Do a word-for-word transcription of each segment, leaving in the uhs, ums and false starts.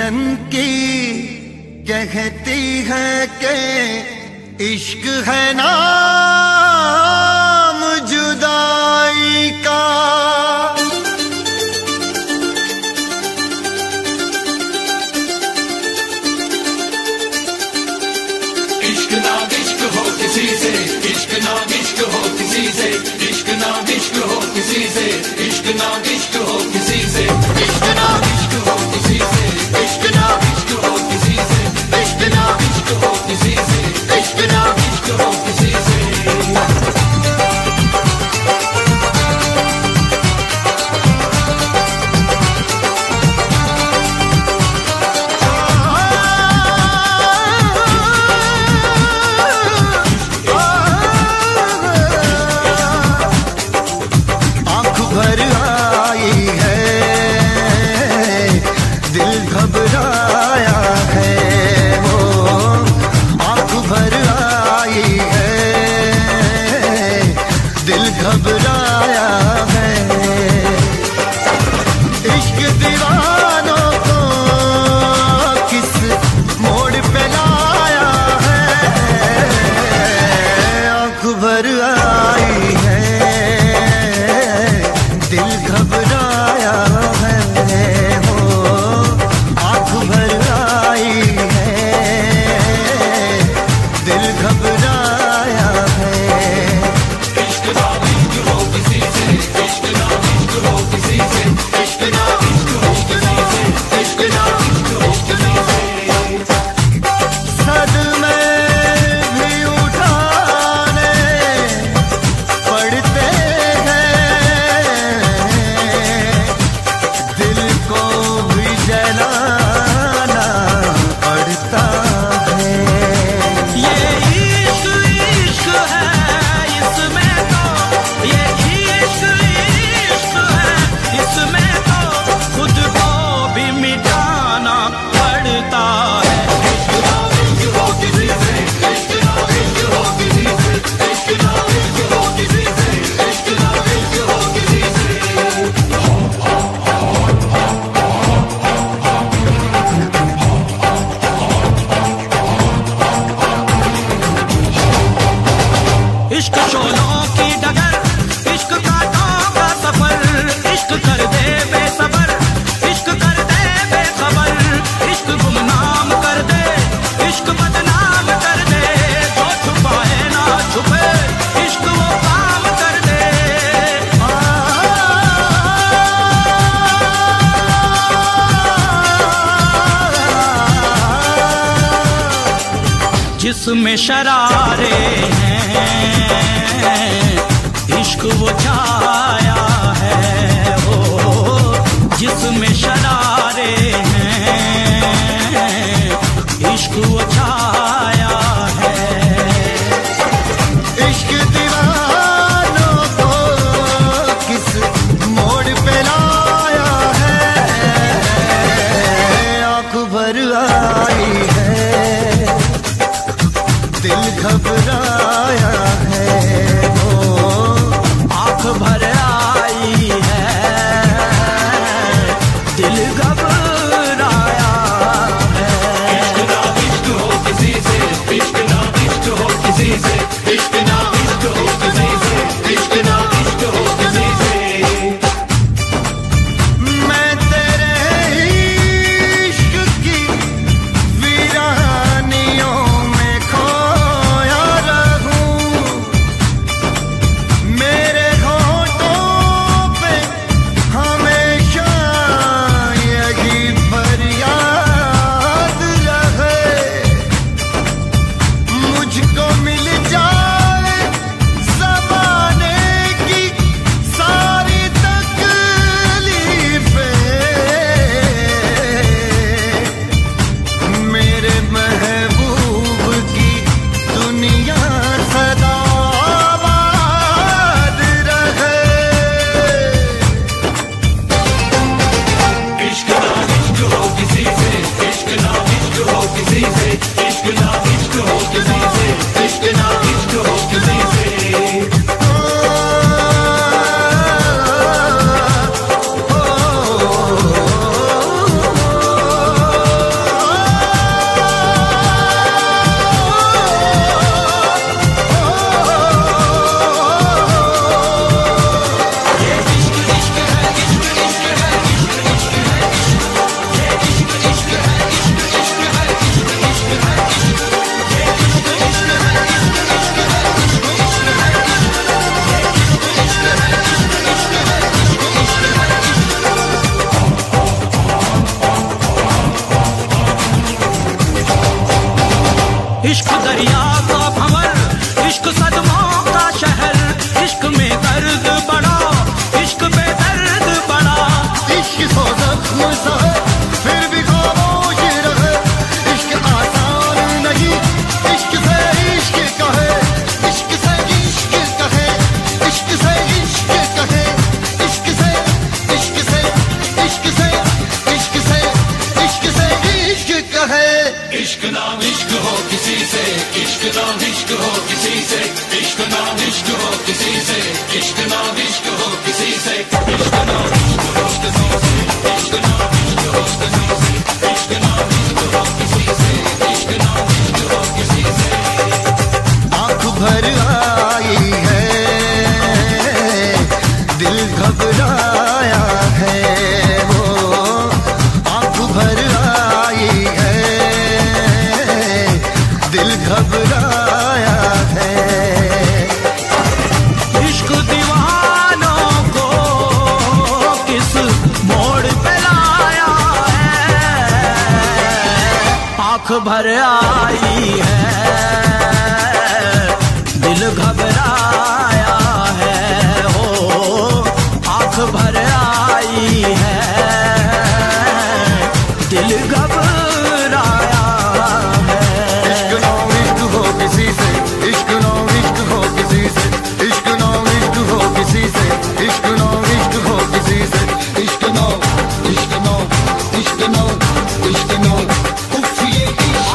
धड़कन की कहती है कि इश्क है नाम जुदाई का। इश्क ना इश्क हो किसी से, इश्क ना इश्क हो किसी से, इश्क ना इश्क हो किसी से, इश्क ना इश्क हो किसी से, इश्क ना इश्क हो किसी से, इश्क ना इश्क हो किसी से, इश्क ना इश्क हो किसी से, इश्क ना इश्क हो किसी से। घबराया है इश्क दीवानों को किस मोड़ पे लाया है। आँख भर आई है दिल घबराया है, हो आँख भर आई है दिल घबराया है। इश्क शोलों की डगर, इश्क कांटों का सफर, इश्क कर दे बेसबर, इश्क कर दे बेखबर, इश्क गुमनाम कर दे, इश्क बदनाम कर दे, जो छुपाए ना छुपे, इश्क वो काम कर दे। जिसमें शरारे हैं इश्क वो छाया है, वो जिसमें शरारे हैं इश्क वो छाया है। इश्क दीवानों को किस मोड़ पे लाया है। आँख भर आई है दिल घबराया है, वो आँख भर आई है सहे फिर भी खामोश रहे। इश्क आसान नहीं, इश्क से इश्क कहे, इश्क से इश्क कहे, इश्क से इश्क कहे, इश्क से इश्क से इश्क से इश्क से इश्क से इश्क कहे। इश्क नाम इश्क हो किसी से, इश्क नाम इश्क हो किसी से, इश्क नाम इश्क हो किसी से, इश्क नाम इश्क हो किसी से, इश्क नाम इश्क हो किसी से, इश्क नाम इश्क हो किसी से, इश्क नाम इश्क हो किसी से, इश्क नाम इश्क हो किसी से। आँख भर आई है, दिल घबराया है, वो आँख भर आई है, दिल घबराया है। इश्क दीवानों को किस मोड़ पे लाया है, आँख भर आई है, दिल घबराया है, हो आँख भर आई है, दिल घबराया है। इश्क नाम इश्क हो किसी से, इश्क नाम इश्क हो किसी से, इश्क नाम इश्क हो किसी से, इश्क नाम इश्क हो किसी से, इश्क नाम इश्क नाम इश्क नाम इश्क नाम उफ ये इश्क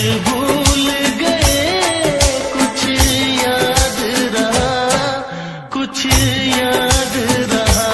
भूल गए कुछ याद रहा, कुछ याद रहा।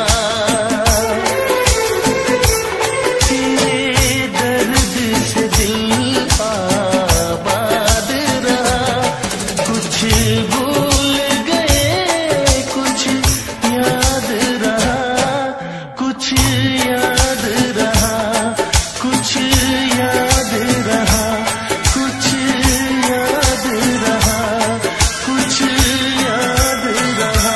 तेरे दर्द से दिल आबाद रहा, कुछ भूल गए कुछ याद रहा, कुछ याद रहा, कुछ याद रहा, कुछ याद रहा, कुछ याद रहा।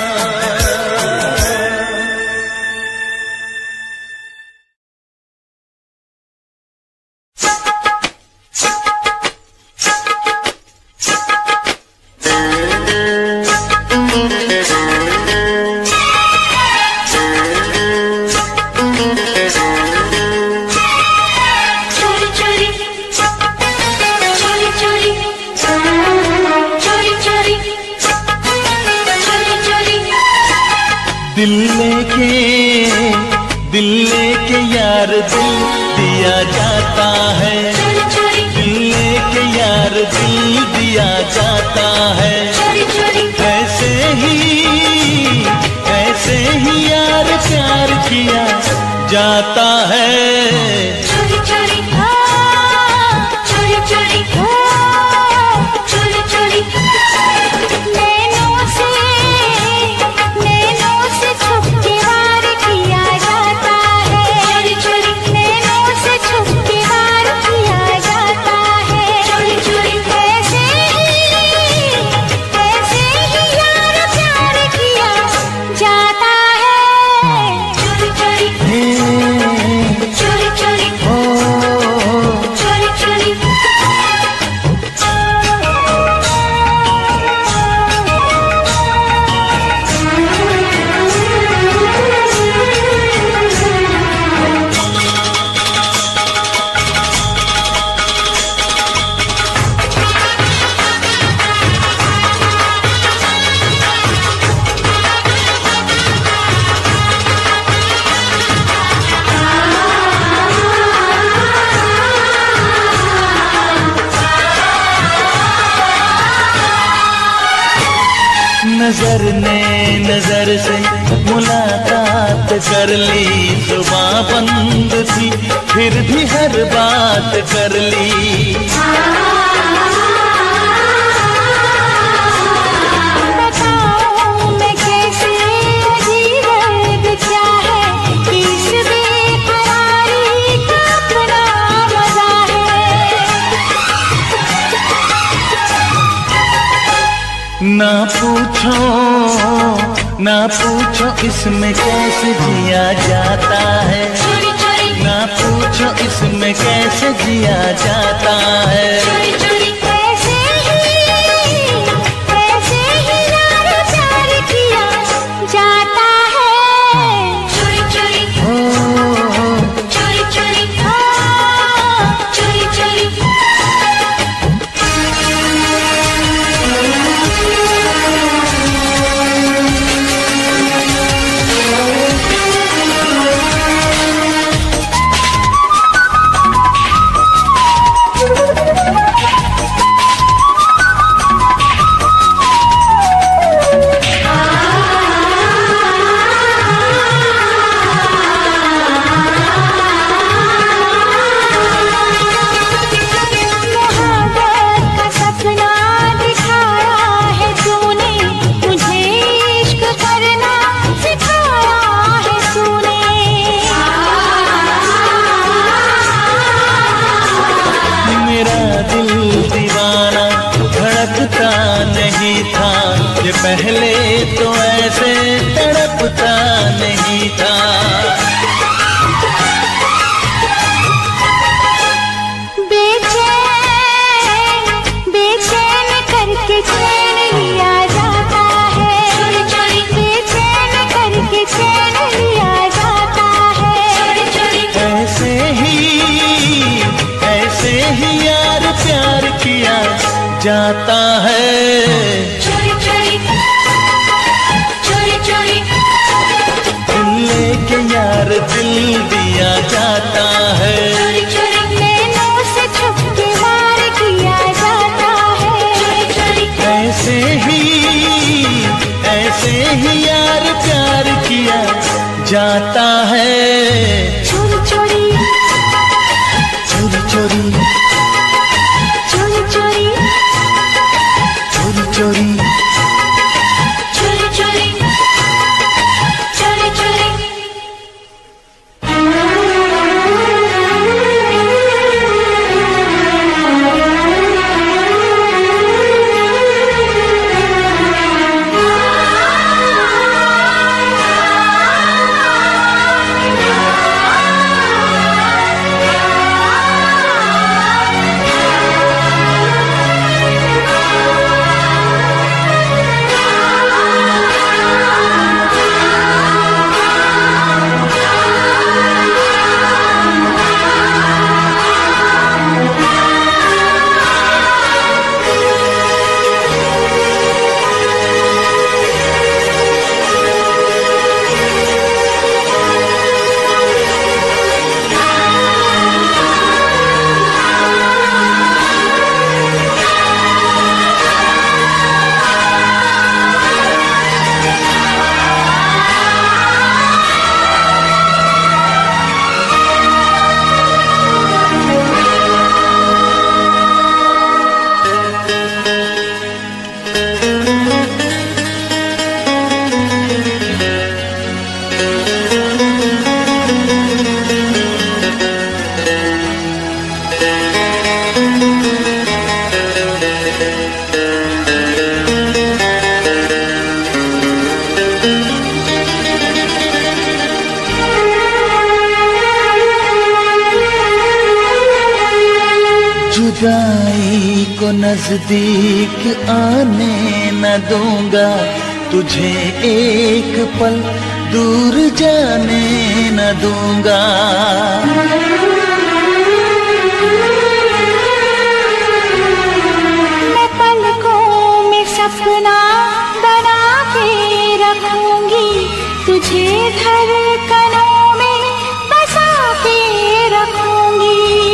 दिल लेके दिल लेके यार दिल दिया जाता है, दिल लेके यार दिल दिया जाता है। ऐसे ही ऐसे ही यार प्यार किया जाता है। चोरी चोरी चोरी चोरी चोरी चोरी नैनों से नैनों से छुप के वार किया जाता है। चोरी चोरी नैनों से छुप के वार किया जाता है। चोरी चोरी ऐसे ही ऐसे ही यार प्यार किया जाता है। चोरी चोरी चोरी चोरी चोरी चोरी नजर ने नजर से मुलाकात कर ली, जुबां बंद थी फिर भी हर बात कर ली। बताऊं मैं कैसे अजीब दर्द क्या है, इस बेकरारी का अपना मजा है। ना पूछो ना पूछो इसमें कैसे जिया जाता है, चोरी चोरी ना पूछो इसमें कैसे जिया जाता है। चोरी चोरी ऐसे ही ऐसे ही यार प्यार किया जाता है। चोरी चोरी चोरी चोरी चोरी चोरी पहले तो ऐसे तड़पता नहीं था। बेचैन बेचैन करके चैन लिया जाता है, बेचैन करके चैन लिया जाता है। ऐसे ही ऐसे ही यार प्यार किया जाता है। चोरी चोरी चोरी चोरी दिल लेके यार दिल दिया जाता है। चोरी चोरी नैनों से छुप के वार किया जाता है। चोरी चोरी चोरी चोरी चोरी चोरी चोरी चोरी चोरी चोरी चोरी चोरी। जुदाई को नजदीक आने न दूंगा, तुझे एक पल दूर जाने न दूंगा। मैं पलकों में सपना बना के रखूंगी, तुझे धड़कनों में बसा के रखूंगी।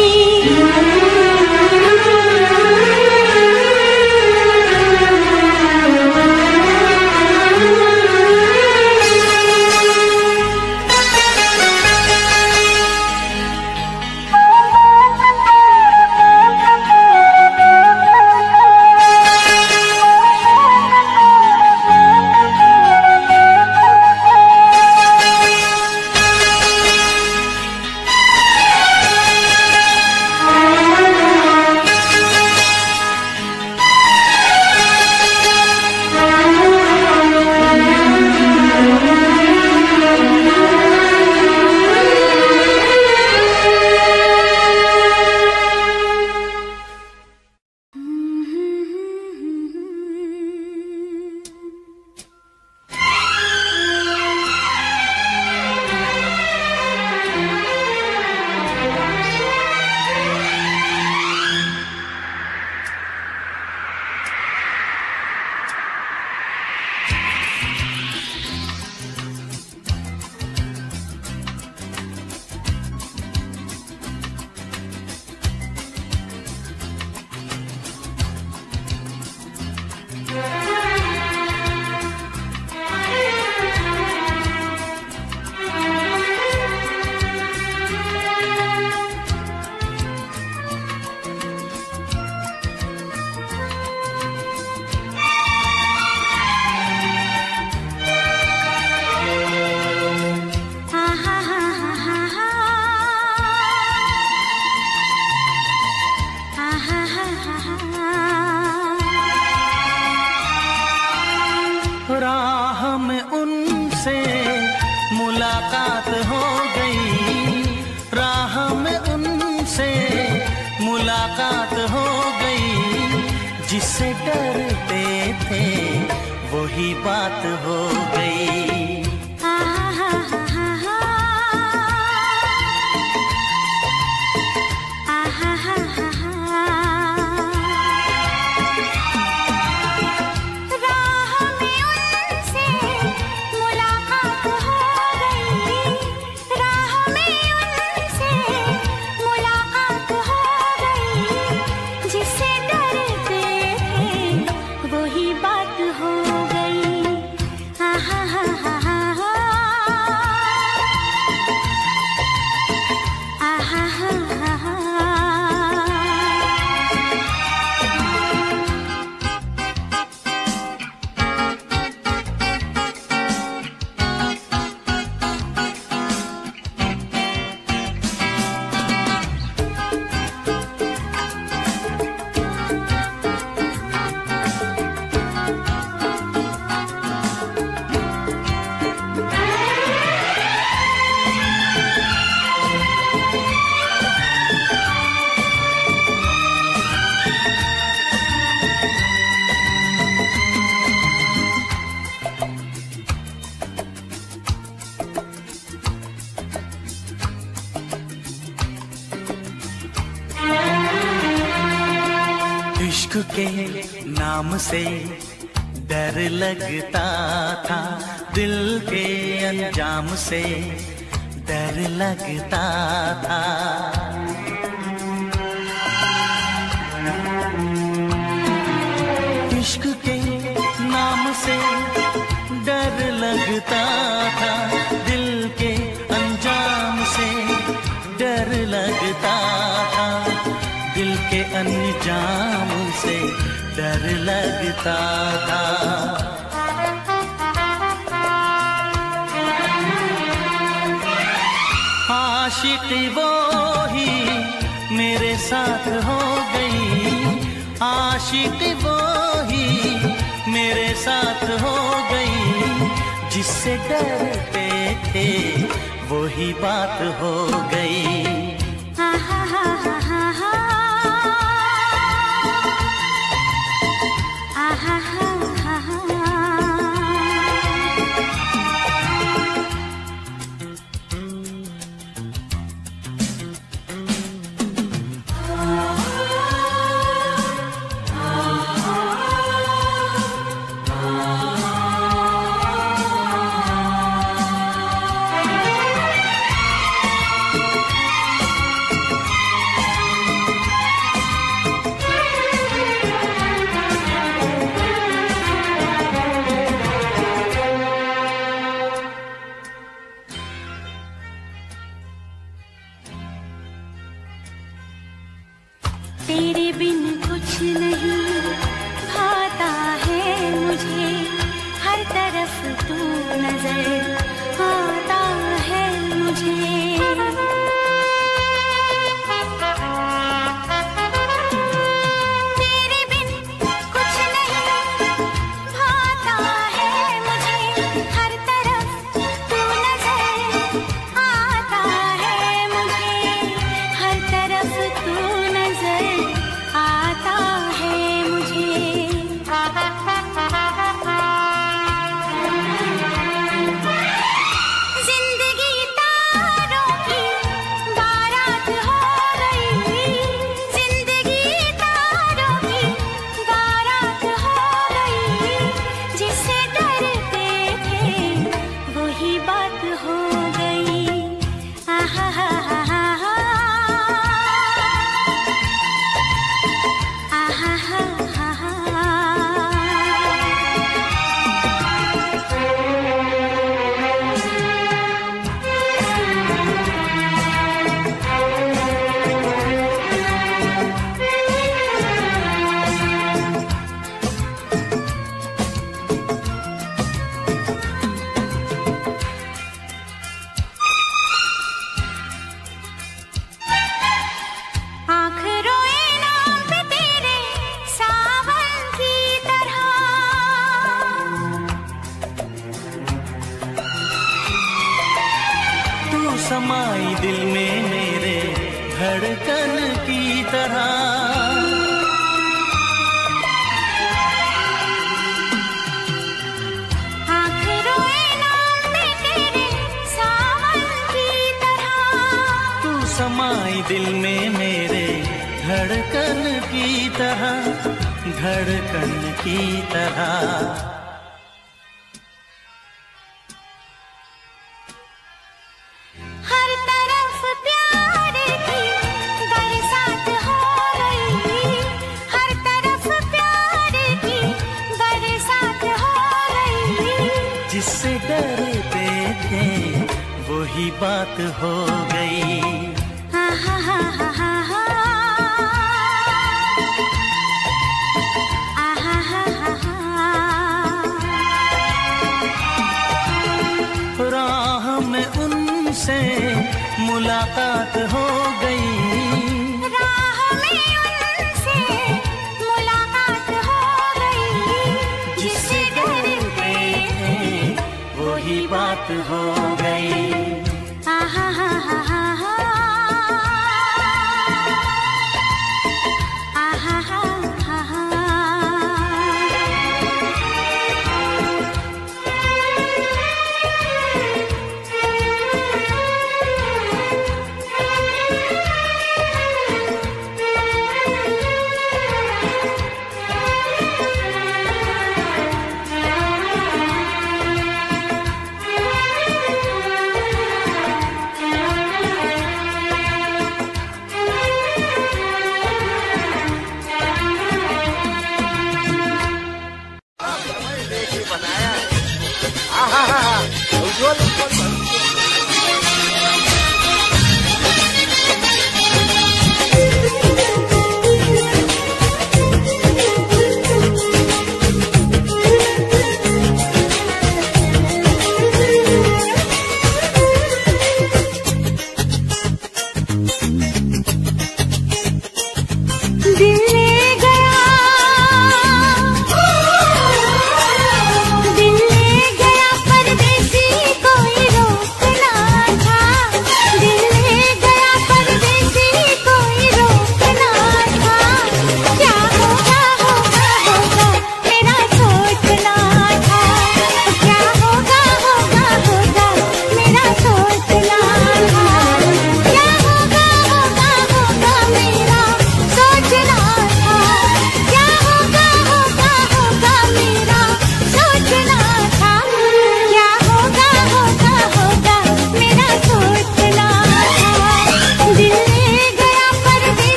राह में उनसे मुलाकात हो गई, राह में उनसे मुलाकात हो गई। जिससे डरते थे वही बात हो गई। बात हो गई। आहा इश्क के नाम से डर लगता था, दिल के अंजाम से डर लगता था। इश्क के नाम से डर लगता था, दिल के अंजाम से डर लगता था, दिल के अंजाम से डर लगता था। आशिकी वो ही मेरे साथ हो गई, आशिकी वो ही मेरे साथ हो गई, जिससे डरते थे वही बात हो गई। हा हा हा हा हा हा हा हा हा। तेरे बिन कुछ नहीं भाता है मुझे, हर तरफ तू नजर आता है मुझे। तेरे बिन कुछ नहीं भाता है मुझे, हर तरफ तू नजर आता है मुझे, हर तरफ तू नजर आता है मुझे। जिंदगी तारों की बारात हो गई, जिंदगी तारों की बारात हो गई, जिससे डरते थे वही बात हो गई। आहा हा हा हा हा आहा हा हा हा। आँख रोए नाम पे तेरे सावन की तरह, तू समाई दिल में मेरे धड़कन की तरह। आँख रोए नाम पे तेरे सावन की तरह, तू समाई दिल में मेरे धड़कन की तरह, धड़कन की तरह। हर तरफ प्यार की बरसात हो गई, हर तरफ प्यार की बरसात हो गई, जिससे डरते थे वही बात हो गई। आहा हा हा हा हा आहा हा हा हा। राह में उनसे मुलाकात हो गई, राह में उनसे मुलाकात हो गई, जिससे डरते थे वही बात हो गई। आहा हा हा हा हा आहा हा हा हा।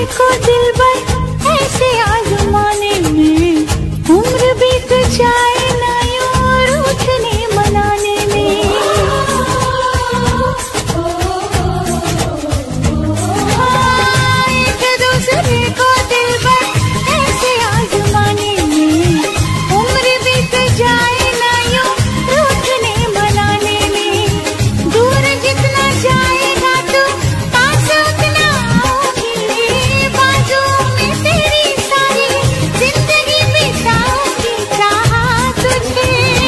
को दिल भर ऐसे आजमाने में उम्र बीत जाए ना यूं रूठने मनाने में। हाँ, एक दूसरे को दिल भर ऐसे आजमाने में उम्र बीत जाए ना यूं रूठने मनाने में। दूर जितना जाएगा तू पास उतना आओगी, बाजू में तेरी सारी जिंदगी बिताऊंगी। चाहा तुझे,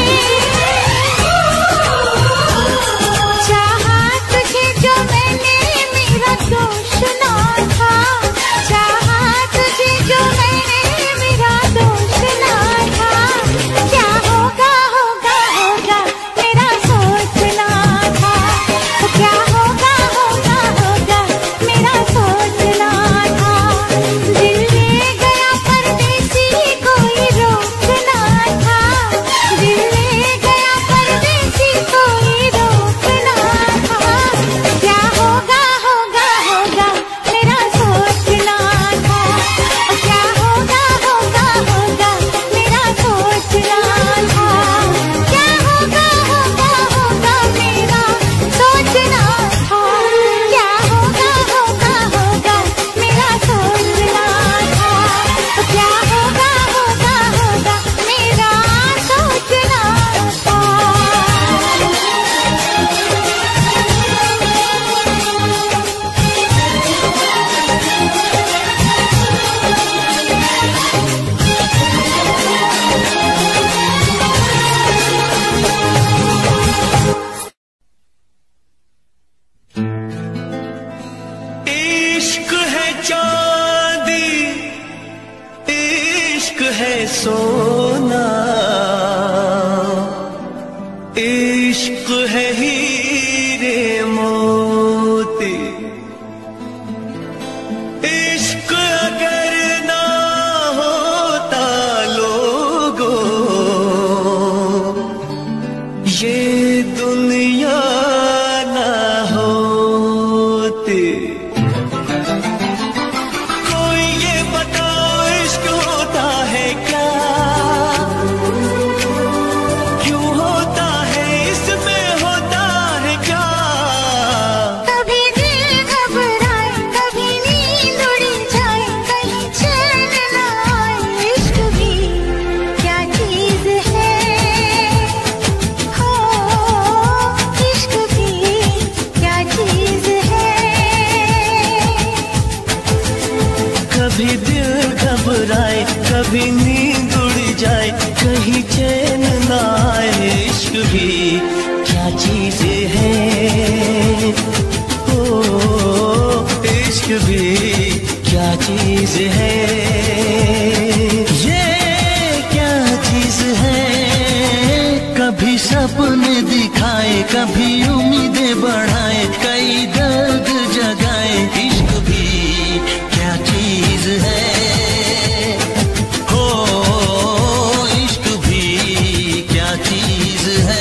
चाहा तुझे जो मैंने मेरा दोष ना था, चाहा तुझे जो मैंने मेरा दोष ना था। क्या होगा होगा होगा मेरा सोचना था, क्या होगा होगा होगा मेरा सोचना था। दिल ले गया परदेसी कोई रोकना था, दिल ले गया परदेसी कोई रोकना था। क्या होगा होगा होगा मेरा सोचना था, क्या होगा होगा होगा मेरा सोचना था। क्या होगा होगा होगा मेरा सोचना था, क्या होगा होगा होगा मेरा सोचना था। क्या होगा होगा होगा मेरा सोचना था। इश्क है चांदी, इश्क है सोना, इश्क है हीरे मोती। इश्क अगर ना होता लोगों, ये दुनिया ना होती। कोई ये बताओ इश्क होता है क्या, क्यों होता है, इसमें होता है क्या। कभी दिल घबराए, कभी नींद उड़ जाए, कहीं चैन न आए। इश्क भी क्या चीज है, हो इश्क भी क्या चीज है। कभी दिल घबराए, कभी नींद उड़ जाए, कहीं चैन ना आए। इश्क भी क्या चीज है, ओ इश्क भी क्या चीज है। ये क्या चीज है, कभी सपने दिखाए, कभी उम्मीदें बढ़ाए, कई दर्द जगाए। इश्क भी क्या चीज है, हो इश्क भी क्या चीज है।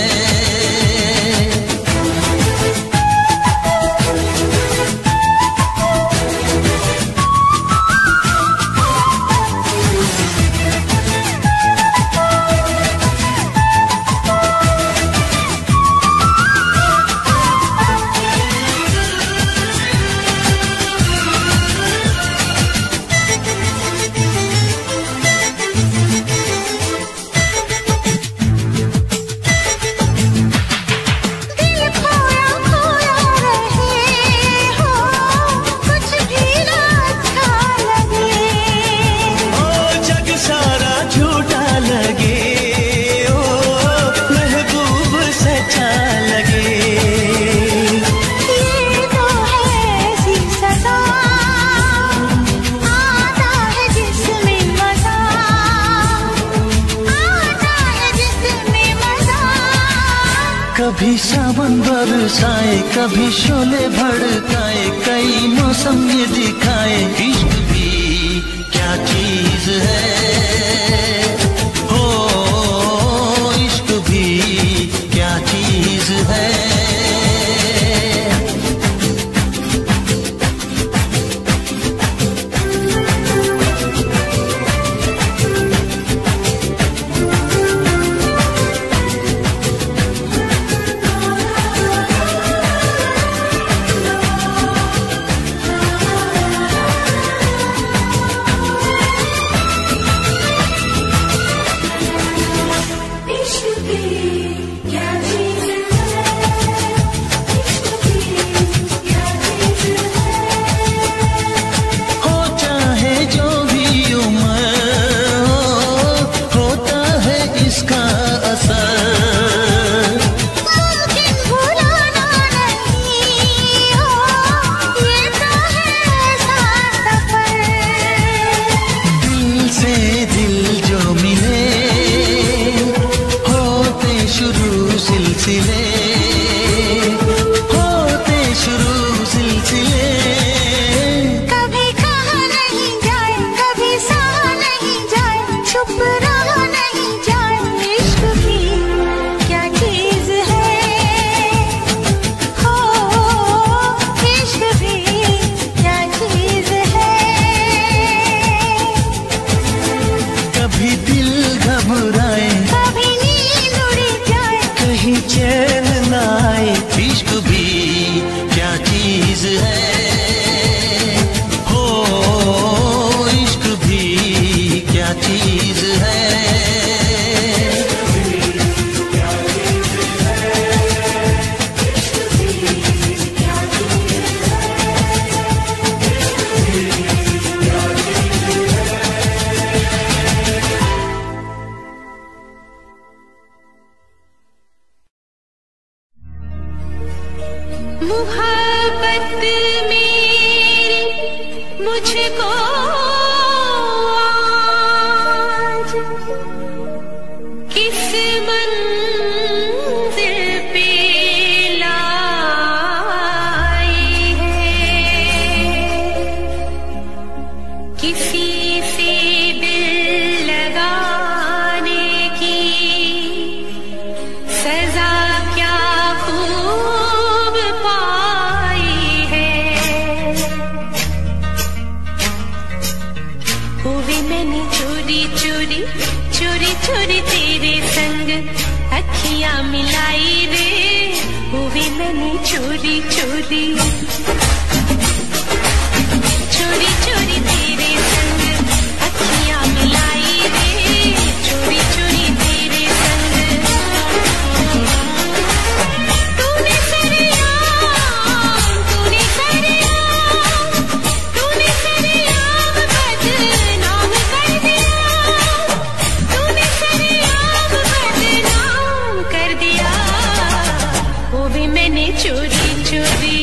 दिल खोया खोया रहे हो, कुछ भी ना अच्छा लगे। ओ जग सारा झूठा लगे, ओ महबूब सच्चा लगे। ये तो है ऐसी सजा, आता है जिसमें मजा, आता है जिसमें मजा। कभी सावन बरसाए, कभी शोले भड़काए, कई मौसम ये दिखाए। इश्क भी क्या चीज है, हो इश्क भी क्या चीज है। चीज है, हो इश्क भी क्या चीज है। मोहब्बत मेरी मुझको आज किस मंजिल पे लाई है। किसी से दिल लगाने की सजा क्या खूब पाई है। हुई मैंने चोरी चोरी चोरी चोरी तेरे संग अखियां मिलाई रे। हुई मैंने चोरी चोरी चोरी चोरी तेरे संग अखियां मिलाई रे। चोरी चोरी तेरे संग तूने सरेआम तूने सरेआम तूने सरेआम बदनाम कर दिया। तूने सरेआम बदनाम कर दिया। वो भी मैंने चोरी चोरी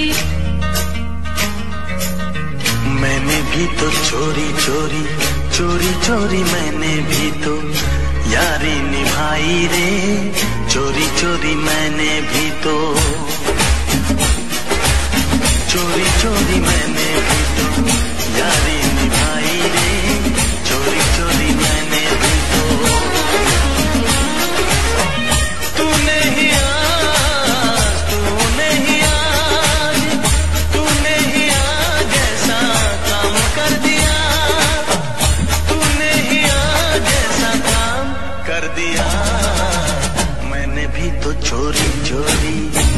मैंने भी तो चोरी चोरी चोरी चोरी मैंने भी तो यारी निभाई रे। चोरी चोरी मैंने भी तो चोरी चोरी मैंने भी तो यारी निभाई रे। चोरी चोरी मैंने भी तो तूने ही आज तूने ही आज तूने ही आज ऐसा काम कर दिया। तूने ही आज ऐसा काम कर दिया। मैंने भी तो चोरी चोरी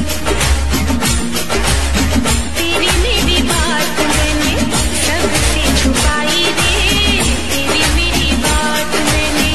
तेरी मेरी बात मैंने सबसे छुपाई रे। तेरी मेरी बात मैंने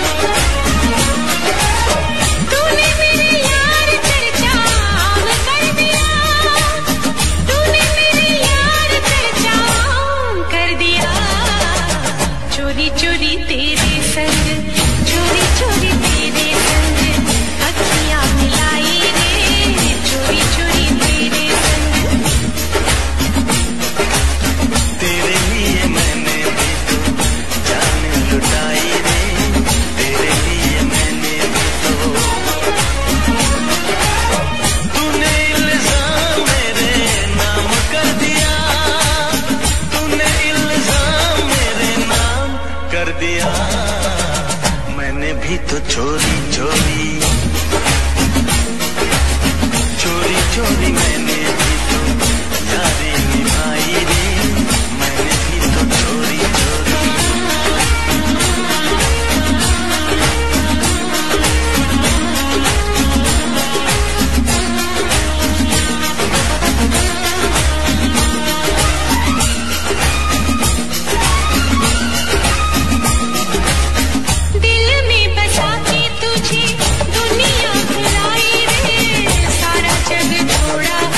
तूने मेरे यार चर्चा आम कर दिया। तूने मेरे यार चर्चा आम कर दिया। चोरी चोरी तेरे संग चोरी चोरी तेरे संग अखियां मिलाई रे। चोरी चोरी तेरे संग तेरे लिए मैंने भी तो जान लुटाई रे। तेरे लिए मैंने भी तो तूने इल्जाम मेरे नाम कर दिया। तूने इल्जाम मेरे नाम कर दिया। मैंने भी तो चोरी चोरी चोरी चोरी मैंने भी तो यारी निभाई रे। मैंने भी तो चोरी चोरी दिल में बसा के तुझे दुनिया भुलाई रे। सारा जग छोड़ा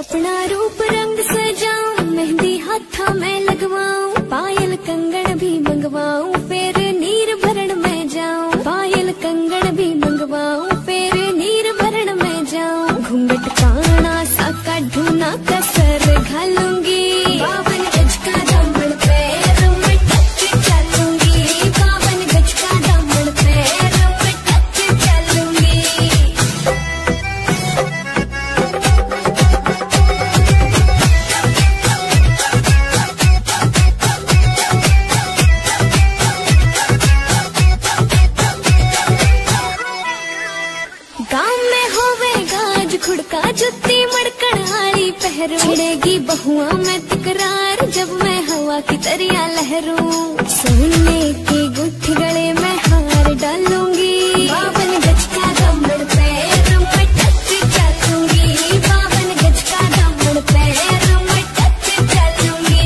अपना रूप रंग सजाऊं, मेहंदी हाथा में लगवाऊं, पायल कंगन भी मंगवाऊं, फिर नीर भरण में जाऊं। पायल कंगन भी मंगवाऊं, फिर नीर भरण में जाऊं। घूंघट काना सा काढूं, कसर घालूंगी, बावन गज का दामन पैर में टच चलूंगी, बावन गज का दामन पैर में टच चलूंगी। गाँव में होवेगा आज खुड़का, जुत्ती मड़कन आली पहरू, छिड़ेगी बहुआ में तकरार जब मैं हवा की तरिया लहरूं। सोने की गुत्थी गले में हार डालूंगी, बावन गज का दामन पैर में टच चलूंगी, बावन गज का दामन पैर में टच चलूंगी।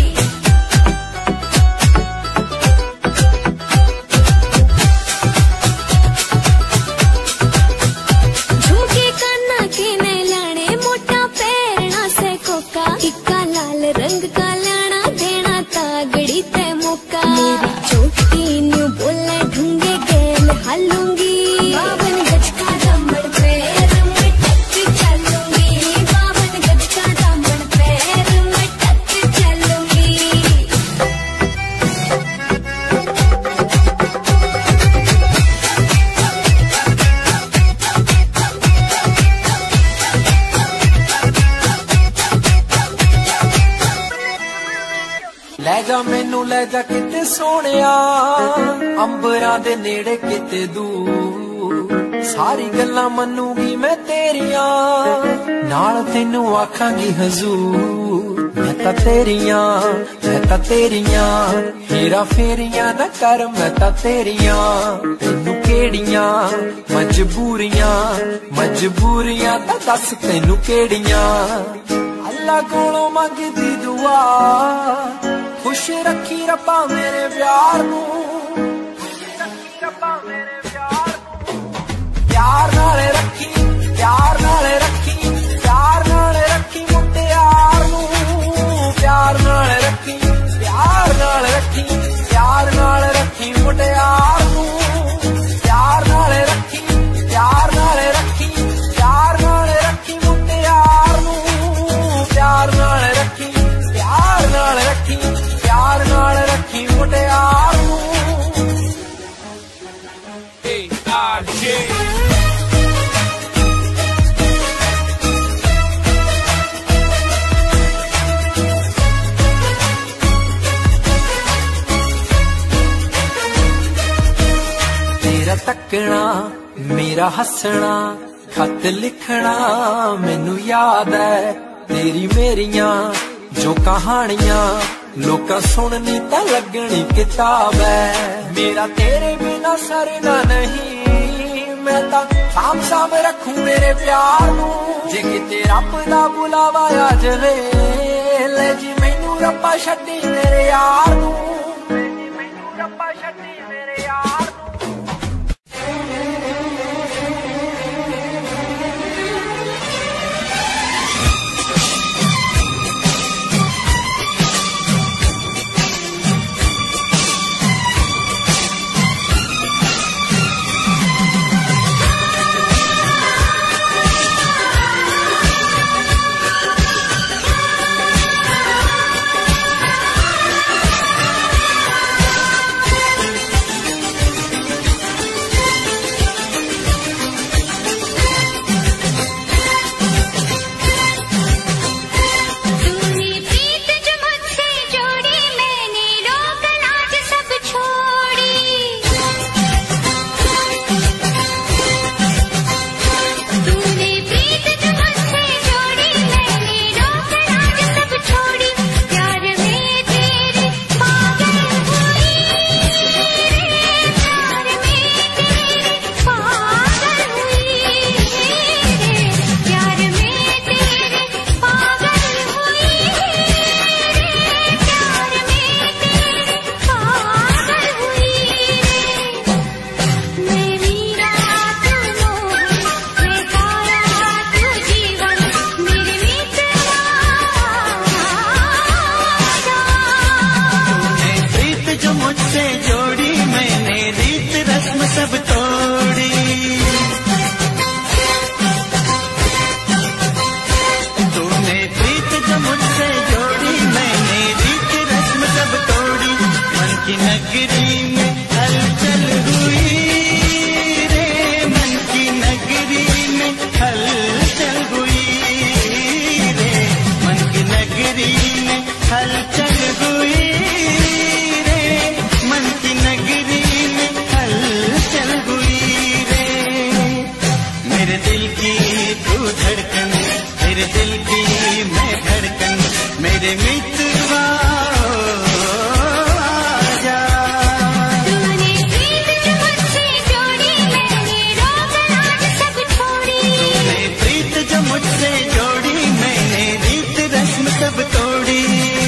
झुमके काना के ने लाने, मोटा पैरना से कोका, टिक्का लाल रंग का लाना, देना तागड़ी ते मौका। मेरी चोटी न्यू बोले ढूंगे गेल हालूंगी, बावन गज का दामन पैर में टच चलूंगी, बावन गज का दामन पैर में टच चलूंगी। ਲੈ ਜਾ ਮੈਨੂੰ ਲੈ ਜਾ ਕਿਤੇ ਸੋਹਣਿਆ, ਅੰਬਰਾਂ ਦੇ ਨੇੜੇ ਕਿਤੇ ਦੂਰ, ਸਾਰੀ ਗੱਲਾਂ ਮੰਨੂਗੀ ਮੈਂ ਤੇਰੀਆਂ, ਨਾਲ ਤੈਨੂੰ ਆਖਾਂਗੀ ਹਜ਼ੂਰ। ਮੈਂ ਤਾਂ ਤੇਰੀਆਂ ਮੈਂ ਤਾਂ ਤੇਰੀਆਂ, ਹੇਰਾ ਫੇਰੀਆਂ ਨਾ ਕਰ ਮੈਂ ਤਾਂ ਤੇਰੀਆਂ, ਤੈਨੂੰ ਕਿਹੜੀਆਂ ਮਜਬੂਰੀਆਂ ਮਜਬੂਰੀਆਂ ਤਾਂ ਦੱਸ ਤੈਨੂੰ ਕਿਹੜੀਆਂ। ਅੱਲਾ ਕੋਲੋਂ ਮੰਗਦੀ ਦੁਆ, खुश रखी रब्बा मेरे प्यार नू, खुश रखी रब्बा मेरे प्यार नू, प्यार नाल रखी प्यार नाल रखी प्यार नाल रखी मुटियार नू, प्यार नाल रखी प्यार नाल रखी प्यार नाल रखी मुटियार नू, प्यार नाल रखी प्यार नाल रखी प्यार नाल रखी मुटियार नू, प्यार नाल रखी प्यार नाल रखी प्यार नाल रखी मुटियार नू। तेरा तकना मेरा हसना, खत लिखना मैनू याद है, तेरी मेरियां जो कहानियां लोकां सुननी तां लगनी किताब है। मेरा तेरे बिना सरना नहीं, मैं तां साम साम रखूं मेरे प्यार नू, जे किते रब दा बुलावा आ जावे, ले जी मैनू रब्बा छड्डी मेरे यार नू, मैनू रब्बा छड्डी मेरे यार नू। मेरे मित्रवा आजा। तूने प्रीत जो मुझसे जोड़ी मैंने रोग लाज सब छोड़ी। तूने प्रीत जो मुझसे जोड़ी मैंने रीत रस्म सब तोड़ी।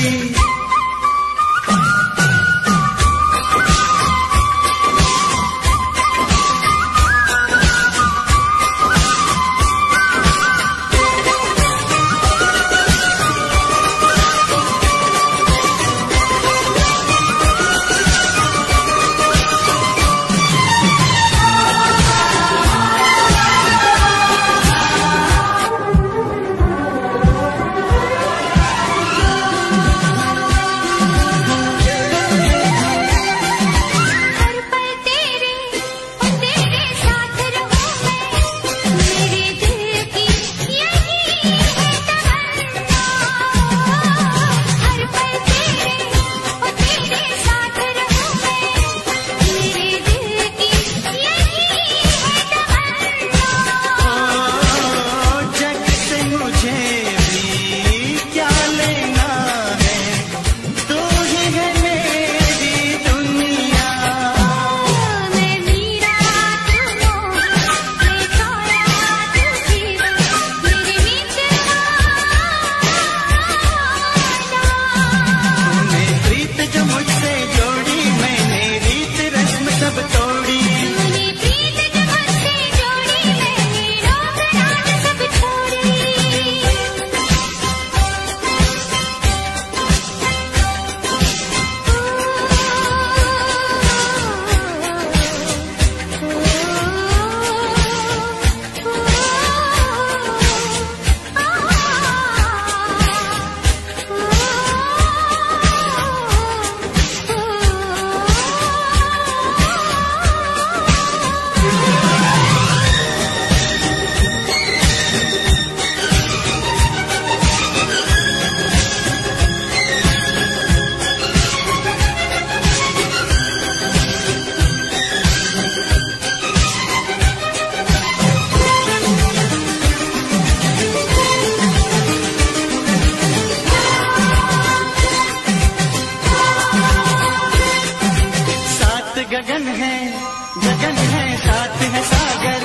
गगन है गगन है साथ है सागर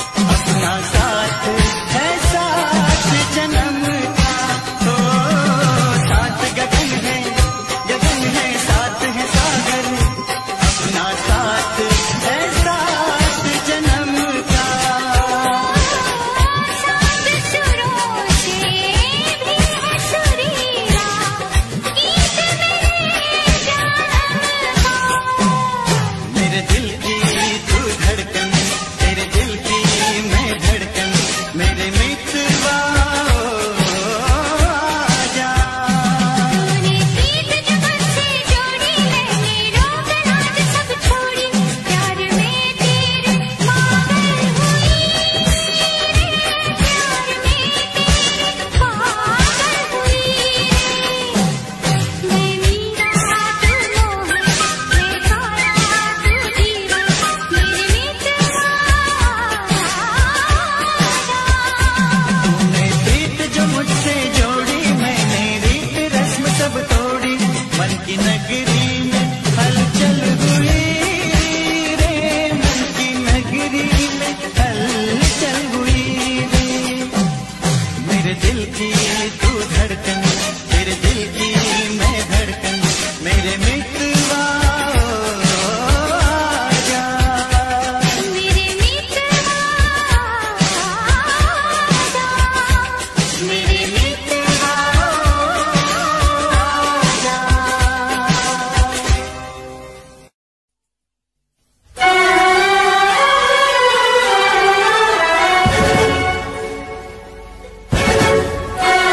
अपना साथ है साथ जन्म का। ओ साथ गगन है गगन है साथ है सागर अपना साथ है साथ जन्म का। साथ सुरों से भी है सुरीला गीत मेरे जानम का। मेरे दिल की तू धड़कन तेरे दिल की मैं धड़कन मेरे मित्रवा आजा। तूने प्रीत जो मुझसे जोड़ी मैंने रोग लाज सब छोड़ी। प्यार में तेरे पागल हुई रे, प्यार में तेरे पागल हुई रे। मैं मीरा तू मोहन मैं काया तू जीवन मेरे मित्रवा आजा। तूने प्रीत जो मुझसे जोड़ी मैंने रीत रस्म सब तोड़ी। मन की नगरी में हलचल हुई रे मन की नगरी में हलचल हुई रे। मेरे दिल की तू धड़कन तेरे दिल की मैं धड़कन मेरे मित्रवा आजा। मेरे मित्रवा आजा। मेरे मित्रवा आजा। ला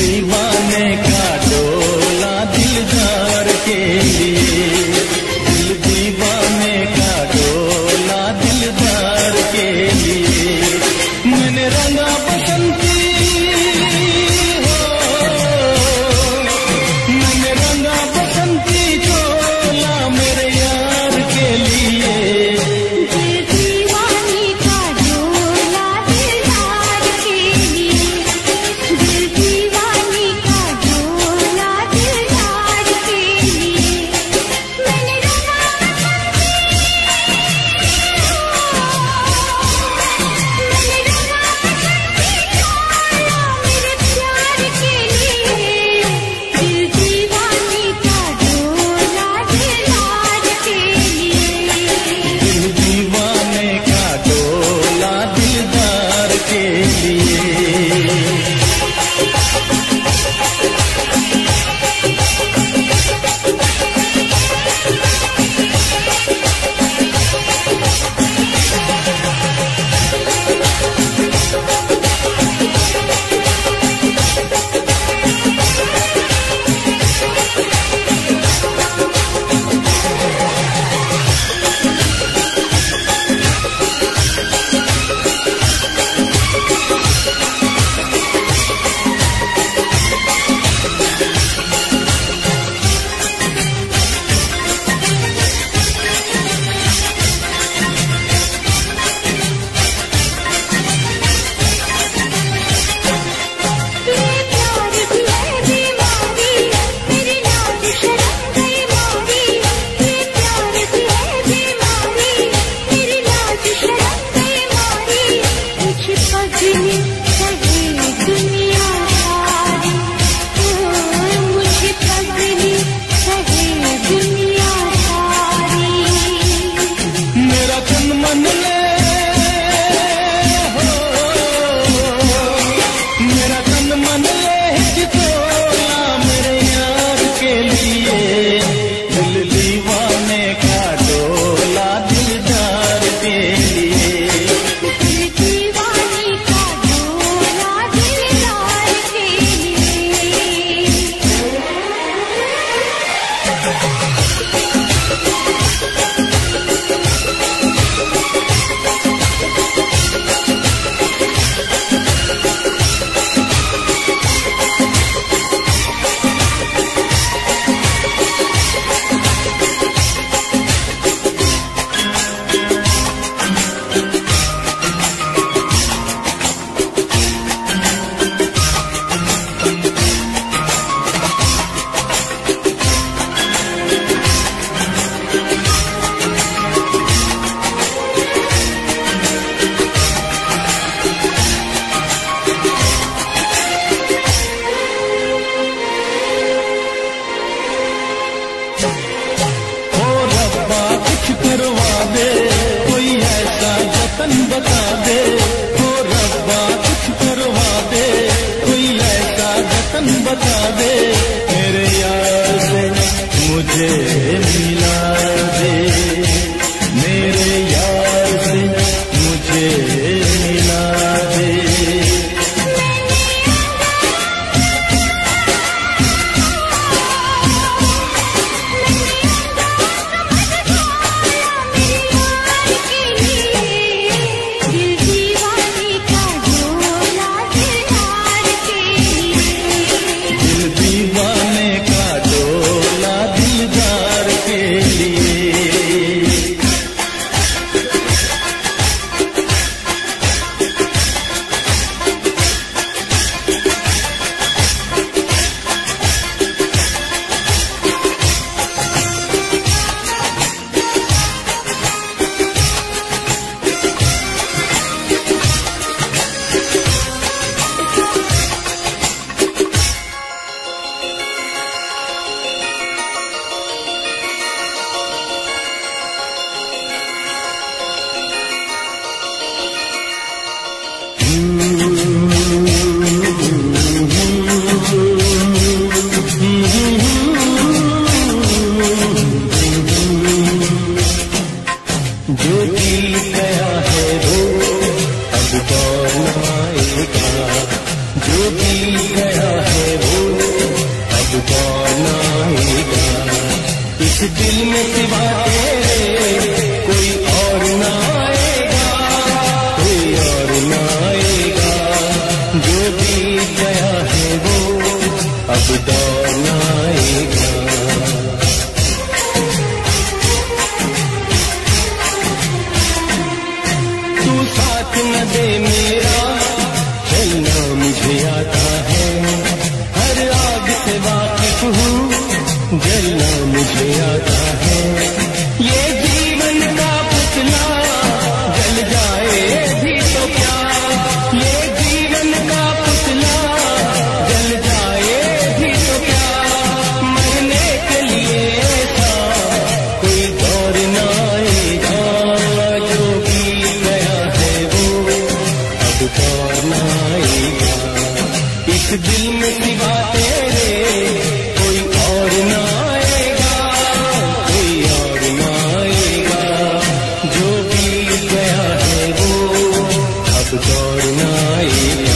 दीवाने का डोला दिलदार के लिए, दिल दीवाने का डोला दिलदार के लिए। मैंने रंगा बसंती हो, मैंने रंगा बसंती चोला मेरे यार के लिए। दिल दीवाने का डोला दिलदार के लिए, दिल दीवाने का डोला दिलदार के लिए। मैंने रंगा मेरे प्यार के लिए, दिल दीवाने का डोला दिलदार के लिए। दिल दीवाने का डोला दिलदार के लिए। मेरा तन मन ले हो, मेरा तन मन ले हिचकोला मेरे यार के लिए। दिल दीवाने का डोला दिलदार के लिए। दिल दीवाने का डोला दिलदार के लिए। हो रब्बा कुछ करवा दे, कोई ऐसा जतन बता दे। हो रब्बा कुछ करवा दे, कोई ऐसा जतन बता दे। मेरे यार से मुझे मिला दे, मेरे यार से मुझे मिला दे। दिल दीवाने का डोला दिलदार के लिए। दिल दीवाने का डोला दिलदार के लिए। जो दिल गया है वो अब दौड़ न आएगा, जो दिल गया है दिल में सिवा तेरे कोई और ना आएगा, कोई और ना आएगा। जो बीत गया है वो अब दौर ना आएगा। तू साथ न दे मेरा चलना मुझे आता है, हर आग से वाकिफ हूँ जलना मुझे आता है। ये जीवन का पुतला जल जाए भी तो क्या, ये जीवन का पुतला जल जाए भी तो क्या। मरने के लिए ऐसा कोई दौर ना आएगा, जो बीत गया है वो अब दौर ना आएगा। इस दिल में सिवा तेरे कोई और ना आएगा, कोई और ना आएगा। जो बीत गया है वो अब दौर ना आएगा।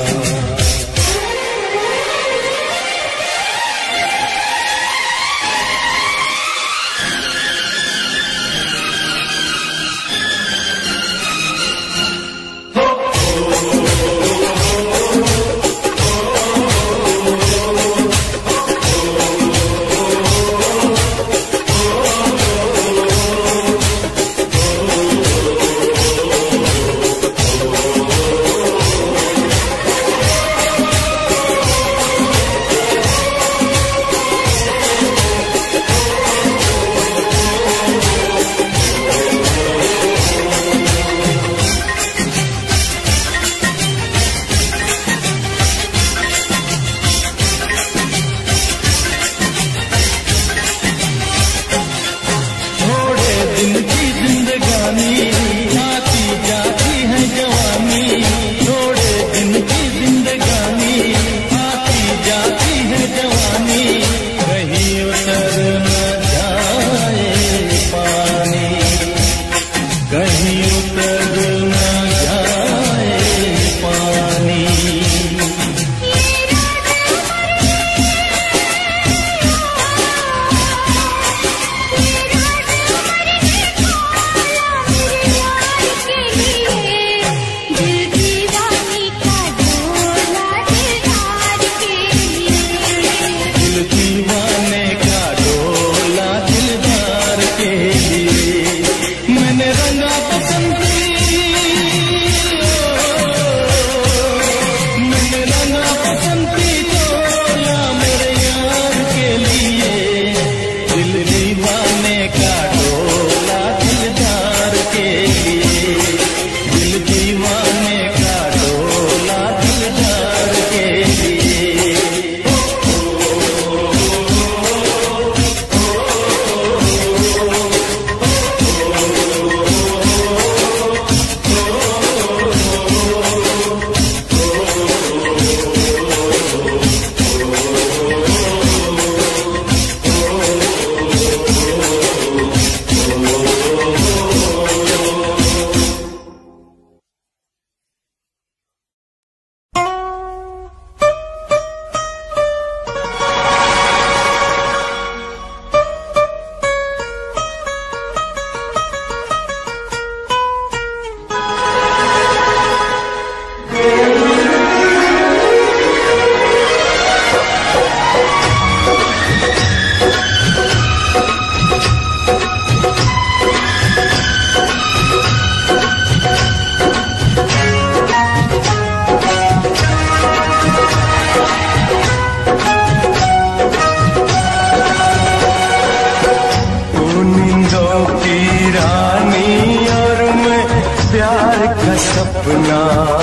सपना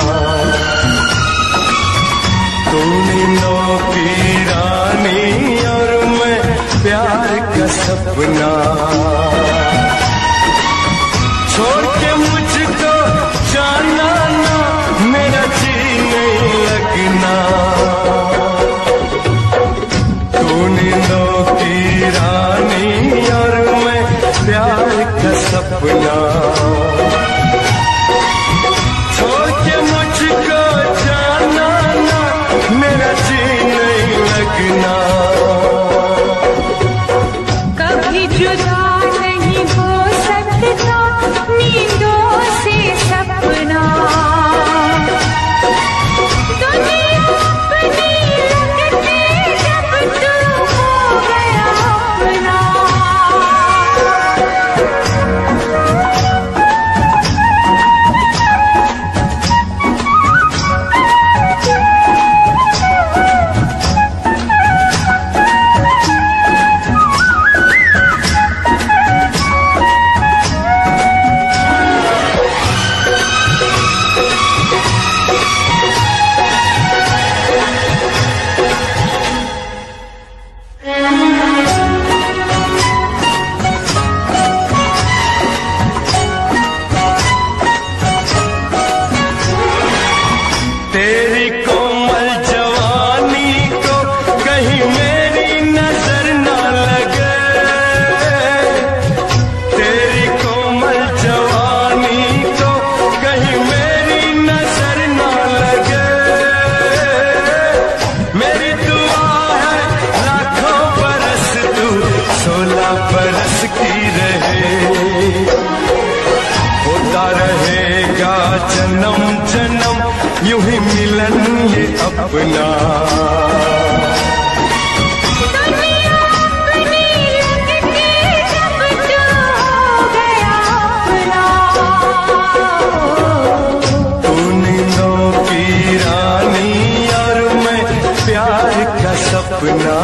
तू नींदों की रानी और मैं प्यार का सपना। छोड़ के मुझको जाना ना मेरा जी नहीं लगना। तू नींदों की रानी और मैं प्यार का सपना। छोड़ के मुझको जाना ना मेरा जी नहीं लगना। कभी रहेगा जन्म जन्म यूं ही मिलन ये अपना। तू नींदों की रानी और मैं प्यार का सपना।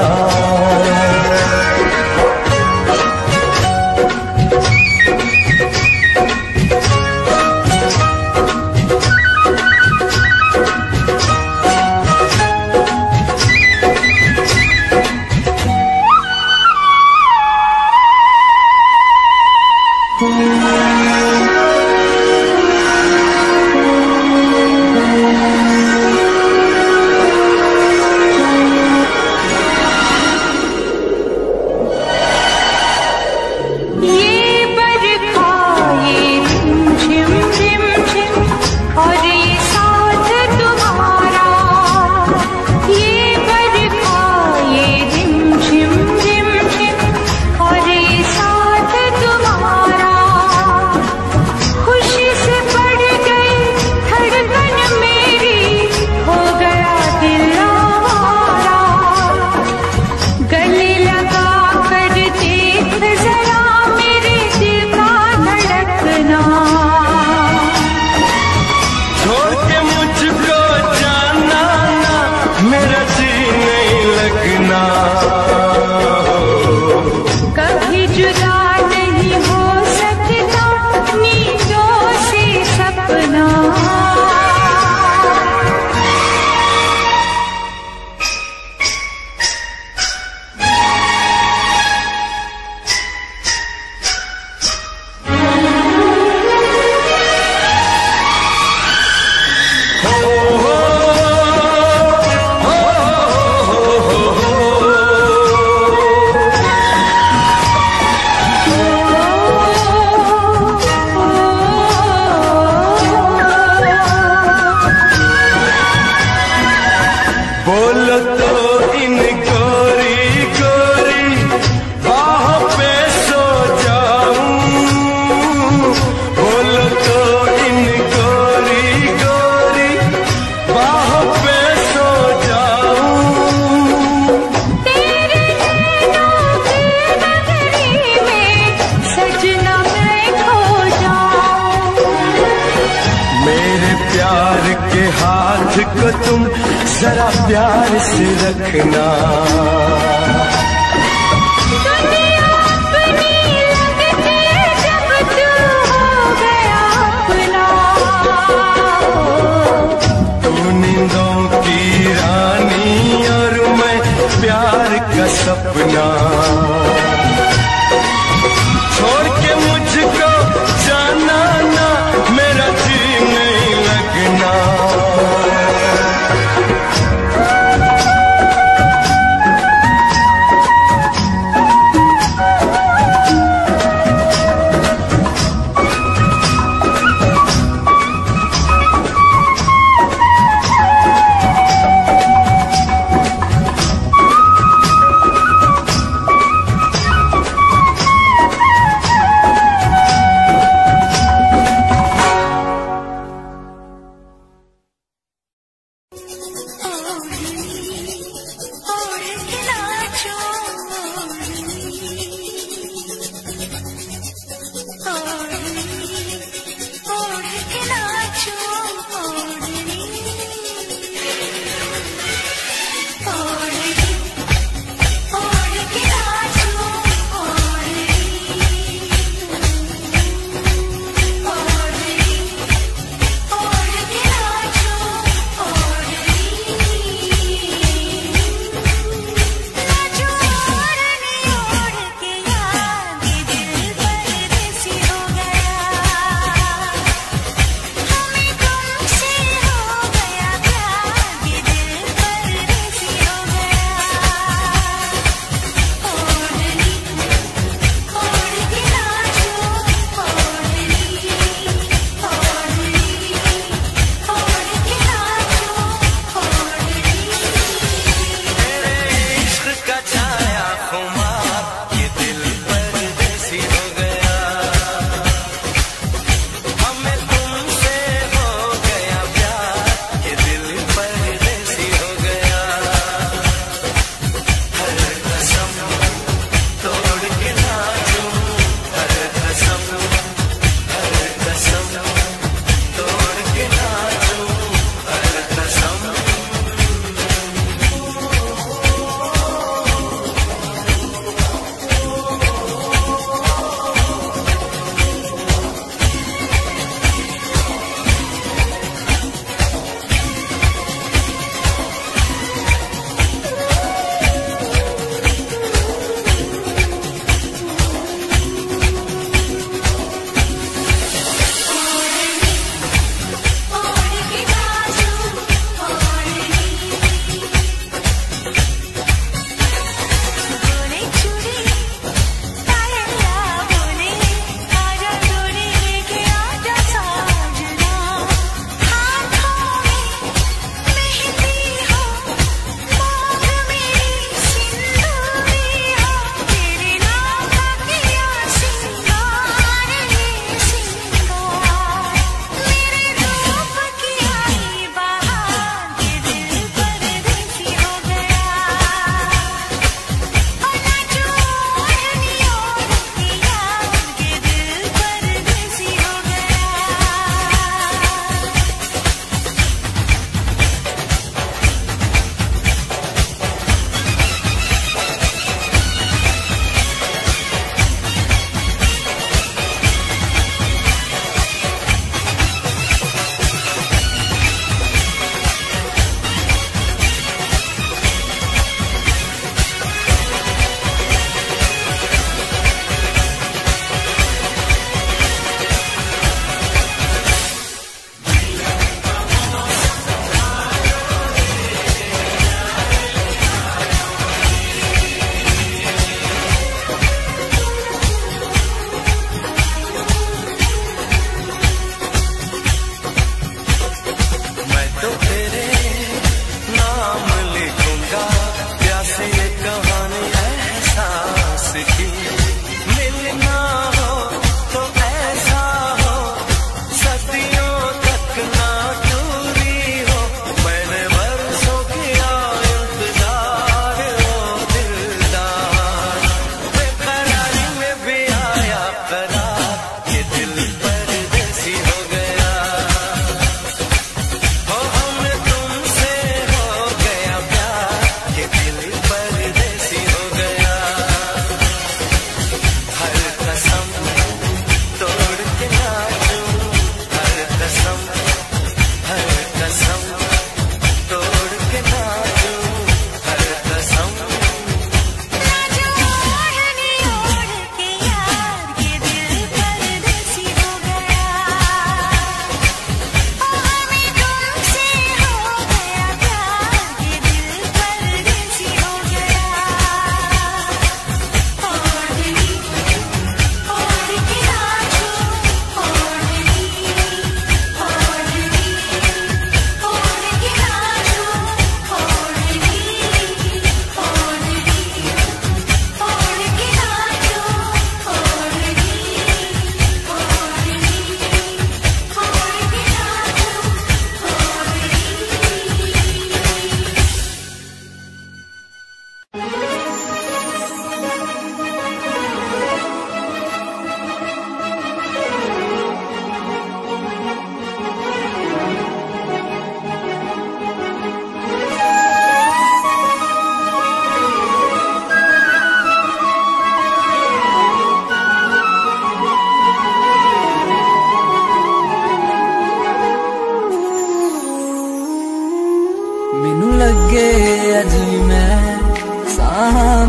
को तुम जरा प्यार से रखना। दुनिया अपनी लगती जब तू हो गया अपना। तू नींदों की रानी और मैं प्यार का सपना। छोड़ के मुझको जाना ना, मेरा जी नहीं लगना।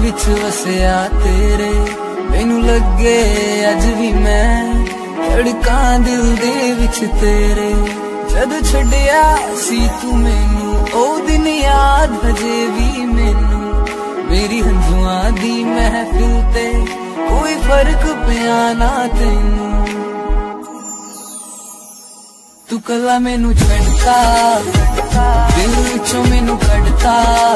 विच वसिया तेरे मैनू लगे अज भी मैं धड़कां दिल दे विच तेरे जद छड्डिया सी तू मैनू ओ दिन याद हजे भी मैनू मेरी हंझुआं दी महफिल ते कोई फर्क पिया ना तैनू तू कला मैनू छड़ता दिल विचों मैनू कढ़ता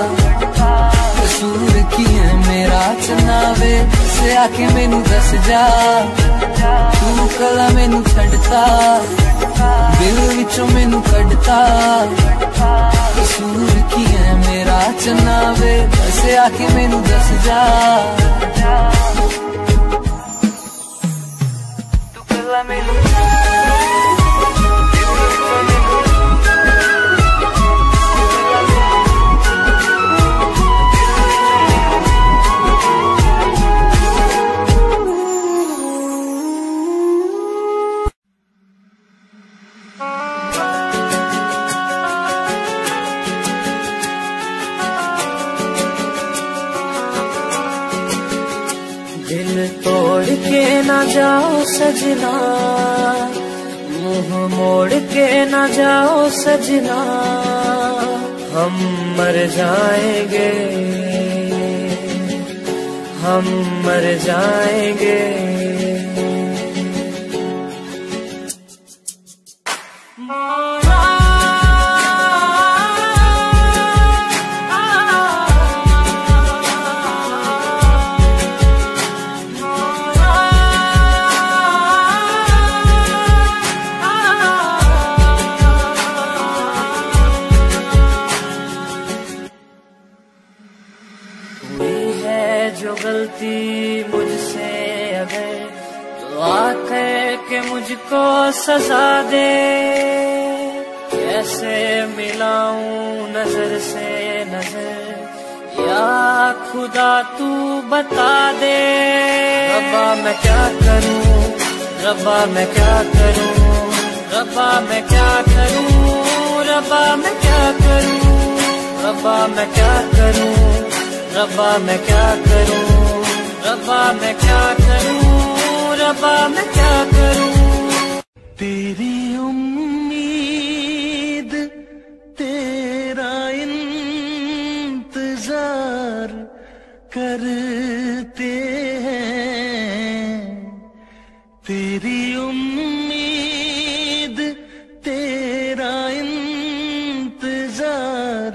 कसूर की है मेरा चनावे से आके मैनू दस जा तू कला मैनू छड़ता दिल विचों मैनू कढ़ता कसूर की है मेरा चनावे से आके मैनू दस जा तू कला मैनू ना जाओ सजना मुंह मोड़ के ना जाओ सजना हम मर जाएंगे हम मर जाएंगे गलती मुझसे अगर तो आकर के मुझको सजा दे कैसे मिलाऊं नजर से नजर या खुदा तू बता दे रब्बा मैं क्या करूं रब्बा मैं क्या करूं रब्बा मैं क्या करूं रब्बा मैं क्या करूं रब्बा मैं क्या करूं रब्बा मैं क्या करूं रब्बा मैं क्या करूं रब्बा मैं क्या करूं तेरी उम्मीद तेरा इंतजार करते हैं तेरी उम्मीद तेरा इंतजार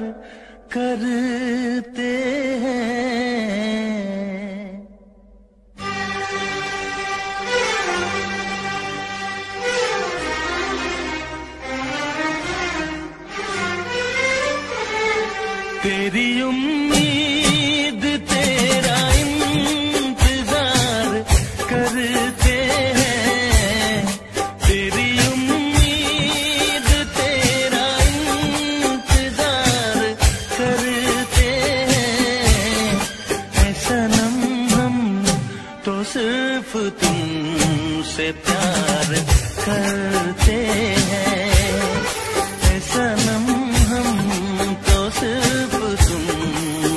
करते तेरी उम्मीद तेरा इंतजार करते हैं तेरी उम्मीद तेरा इंतजार करते हैं ऐसा नम हम तो सिर्फ तुमसे प्यार करते हैं ऐसा नम हम तो सिर्फ तुम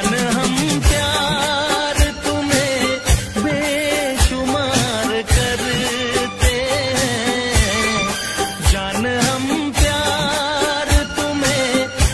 जान हम प्यार तुम्हें बेशुमार करते हैं, जान हम प्यार तुम्हें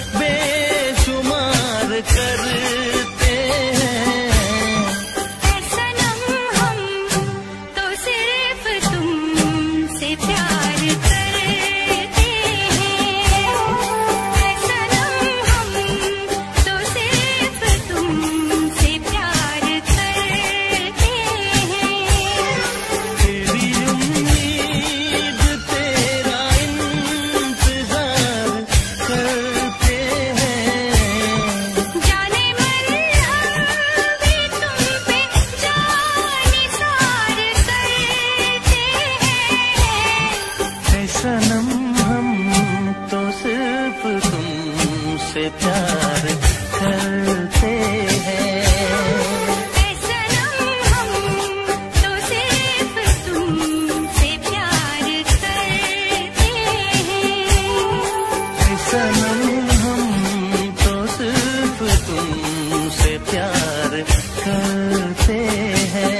बेशुमार करते हैं। ऐ सनम हम तो सिर्फ तुमसे प्यार करते हैं, ऐ सनम हम तो सिर्फ तुमसे प्यार करते हैं। तेरी उम्मीद तेरा इंतजार करते हैं, जाने मन हम भी तुम पे जानिसार करते हैं। ऐ सनम हम तो सिर्फ तुमसे प्यार करते हैं, ऐ सनम हम तो सिर्फ तुमसे प्यार करते हैं। ऐ सनम हम तो सिर्फ तुमसे प्यार करते हैं।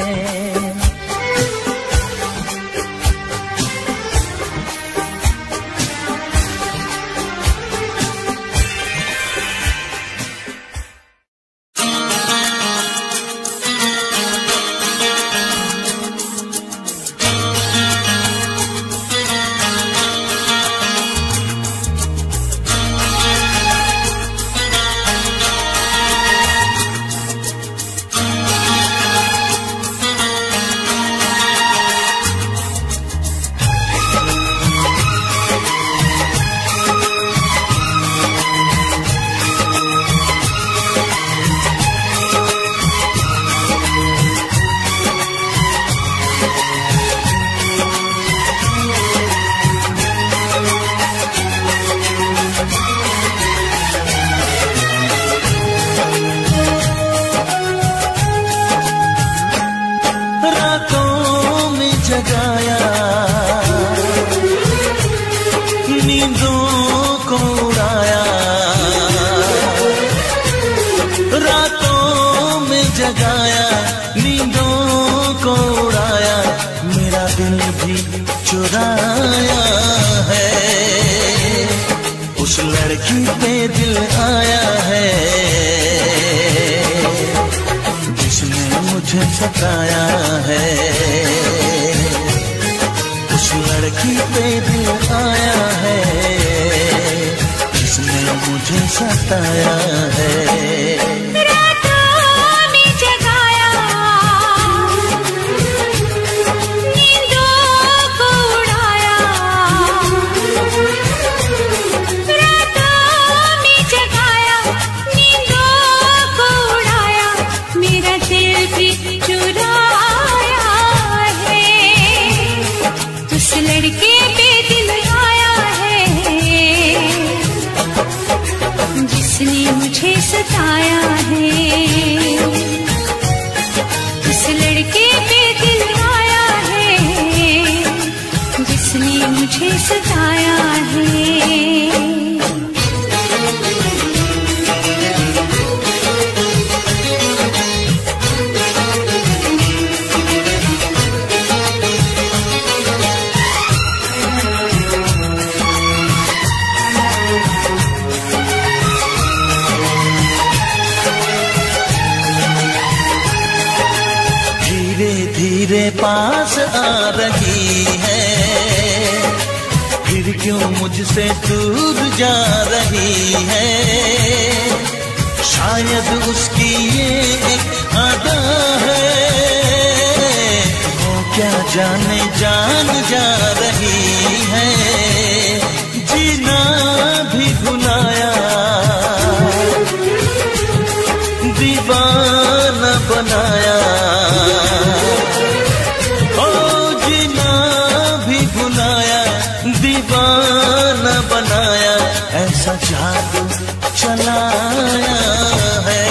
रातों में जगाया, नींदों को उड़ाया, रातों में जगाया, नींदों को उड़ाया, मेरा दिल भी चुराया है, उस लड़की पे दिल आया है जिसने मुझे सताया है, उस लड़की पे दिल आया है जिसने मुझे सताया है। रातों में जगाया, नींदों को उड़ाया, रातों में जगाया, नींदों को उड़ाया, मेरा दिल भी चुराया है, उस लड़के पे दिल आया है जिसने मुझे सताया है, उस लड़के पे दिल आया है जिसने मुझे सताया है। धीरे धीरे पास आ रही है, फिर क्यों मुझसे दूर जा रही है, शायद उसकी ये एक अदा है, वो क्या जाने जान जा रही है, जीना भी भुलाया, दीवाना बनाया, ओ जीना भी भुलाया, दीवाना बनाया, ऐसा जादू चलाया है,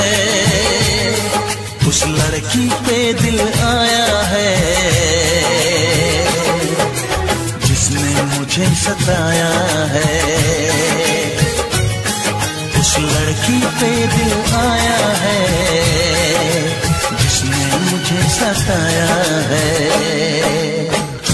उस लड़की पे दिल आया है जिसने मुझे सताया है, उस लड़की पे दिल आया सताया है।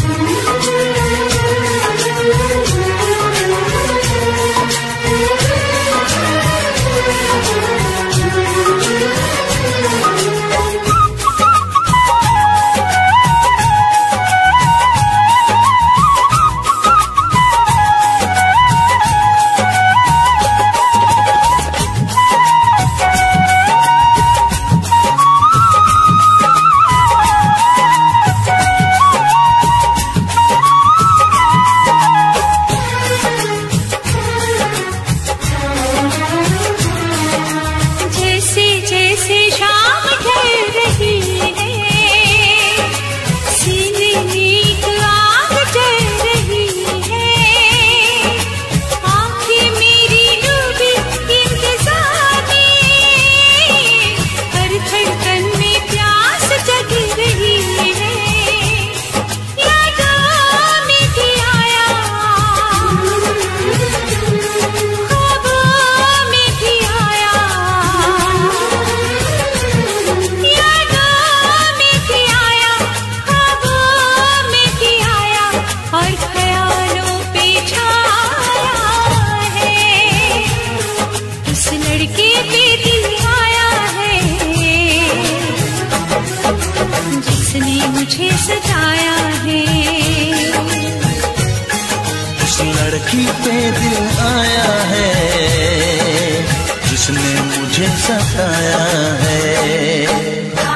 लड़की पे दिल आया है जिसने मुझे सताया है।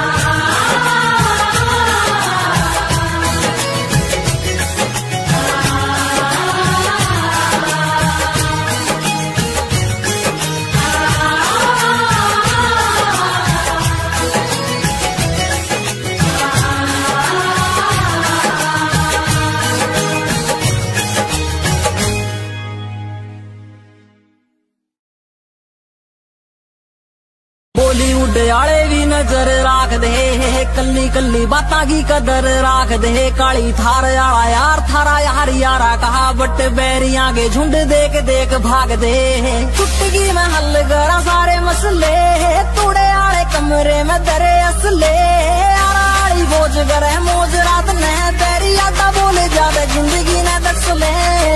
बॉलीवुड आले भी नजर राख दे, कल्ली कल्ली बातां की कदर राख दे। काली थार आला यार थारा यार यारा कहा बट बैरियां के झुंड देख देख भाग दे। चुटकी में हल करा सारे मसले, तूड़े आले कमरे में दरे असले। आली बोझ करे मौज रात ने तेरी यादा बोले ज्यादा जिंदगी ने दस ले।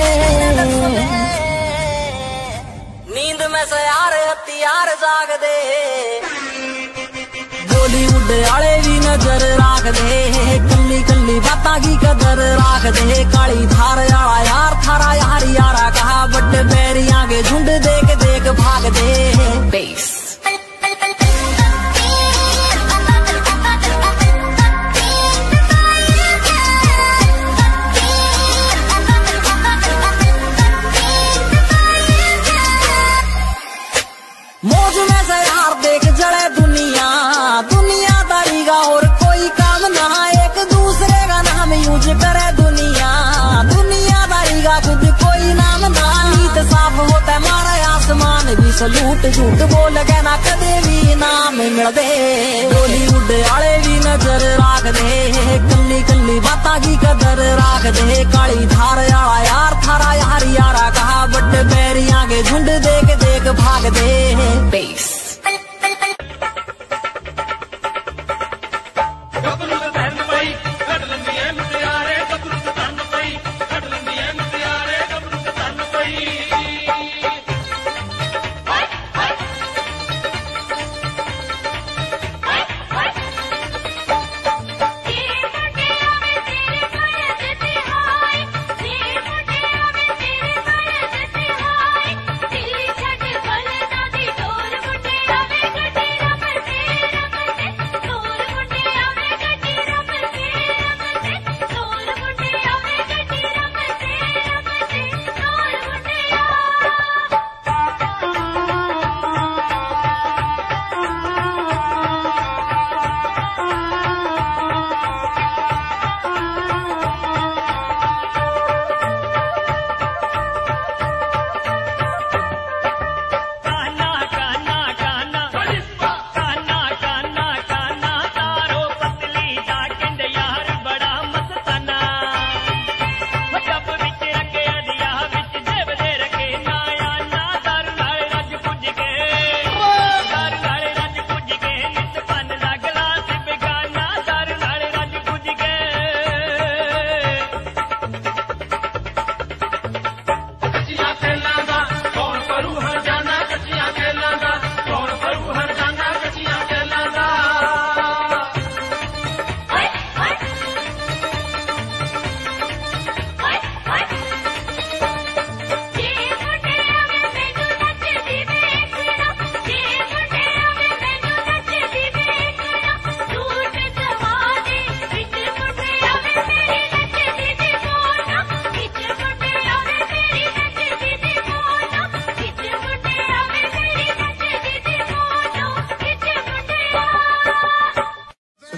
नींद में से यार हथियार जाग दे। बॉलीवुड आले भी नजर राख दे, कल्ली कल्ली बातां की कदर राख दे। काली धार आला यार थारा यार यारा कहा बट बैरियां के झुंड देख देख भाग दे। बेस मौज में से यार देख जड़े दुनिया, दुनियादारी का और कोई काम ना। एक दूसरे का नाम यूज करे दुनिया, दुनियादारी का खुद कोई नाम ना। नीत साफ होता मारा आसमान भी सलूट, झूठ बोल के ना कदे भी नाम मिल दे। बॉलीवुड आले भी नजर राख दे, कल्ली कल्ली बातां की कदर राख दे। काली धार आला यार थारा यार यारा कहा बट बैरियां के झुंड देख देख भाग दे। बेस दिल छट बलदा दी डोर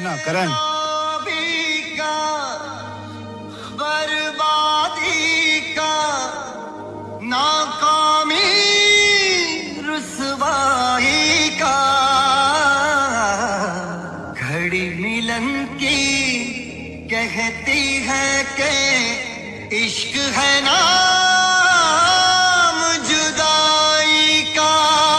ना करण। बर्बादी का, नाकामी रुसवाई का, घड़ी मिलन की कहती है कि इश्क है नाम जुदाई का।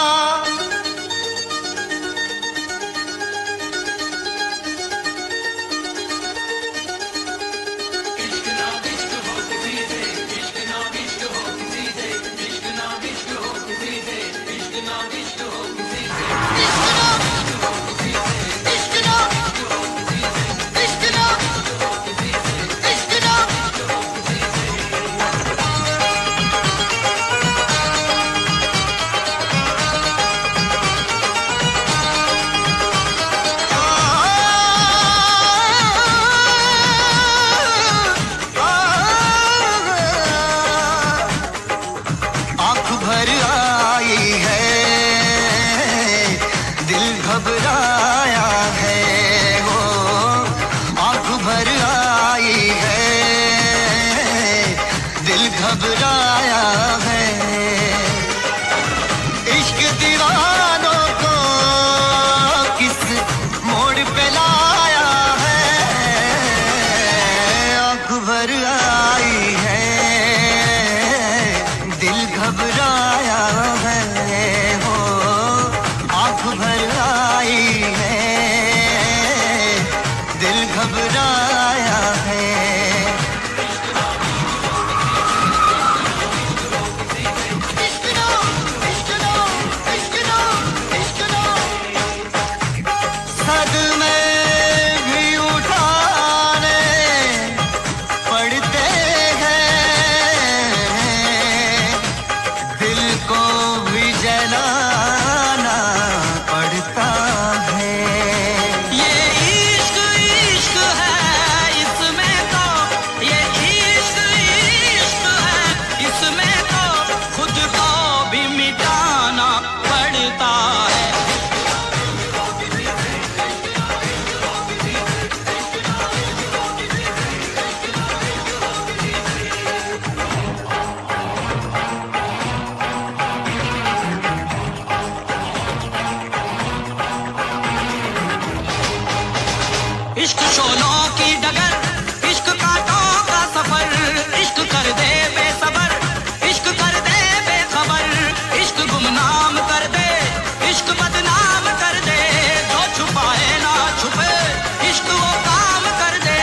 इश्क शोलों की डगर, इश्क कांटों का सफर, इश्क कर दे बेसबर, इश्क कर दे बेखबर, इश्क गुमनाम कर दे, इश्क बदनाम कर दे, जो छुपाए ना छुपे, इश्क वो काम कर दे।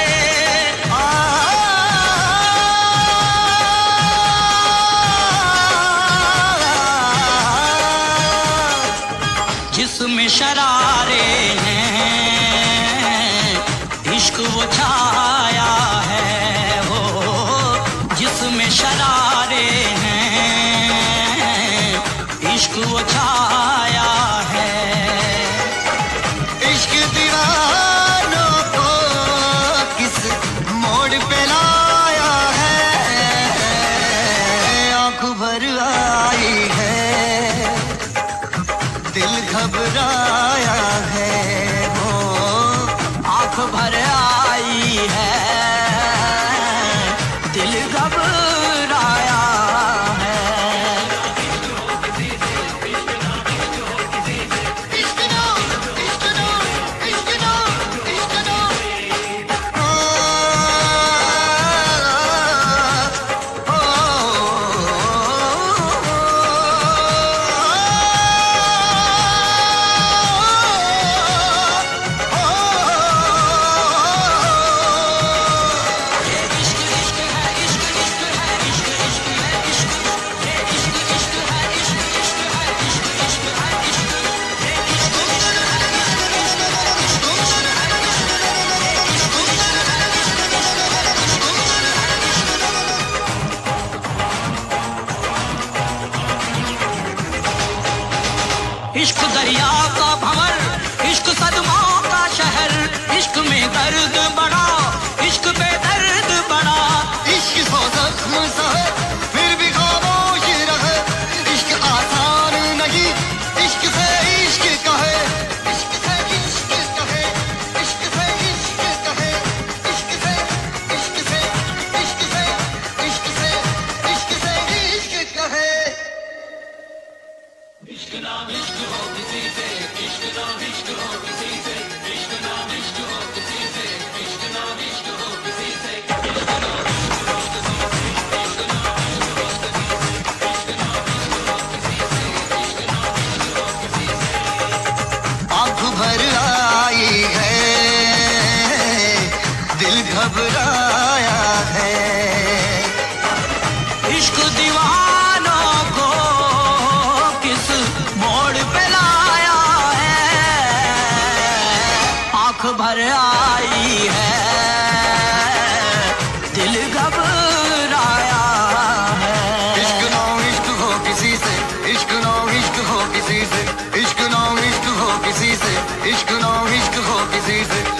जिसमें शरारे हैं इश्क वो छाया है, वो जिसमें शरारे हैं इश्क वो छाया है। इश्क दीवानों को किस मोड़ पे लाया है, आँख भर आई है, दिल घबराया है, वो आँख भर आई घबराया है। इश्क दीवानों को किस मोड़ पे लाया है, आंख भर आई है, दिल घबराया है। इश्क ना इश्क हो किसी से, इश्क ना इश्क हो किसी से, इश्क ना इश्क हो किसी से, इश्क ना इश्क हो किसी से।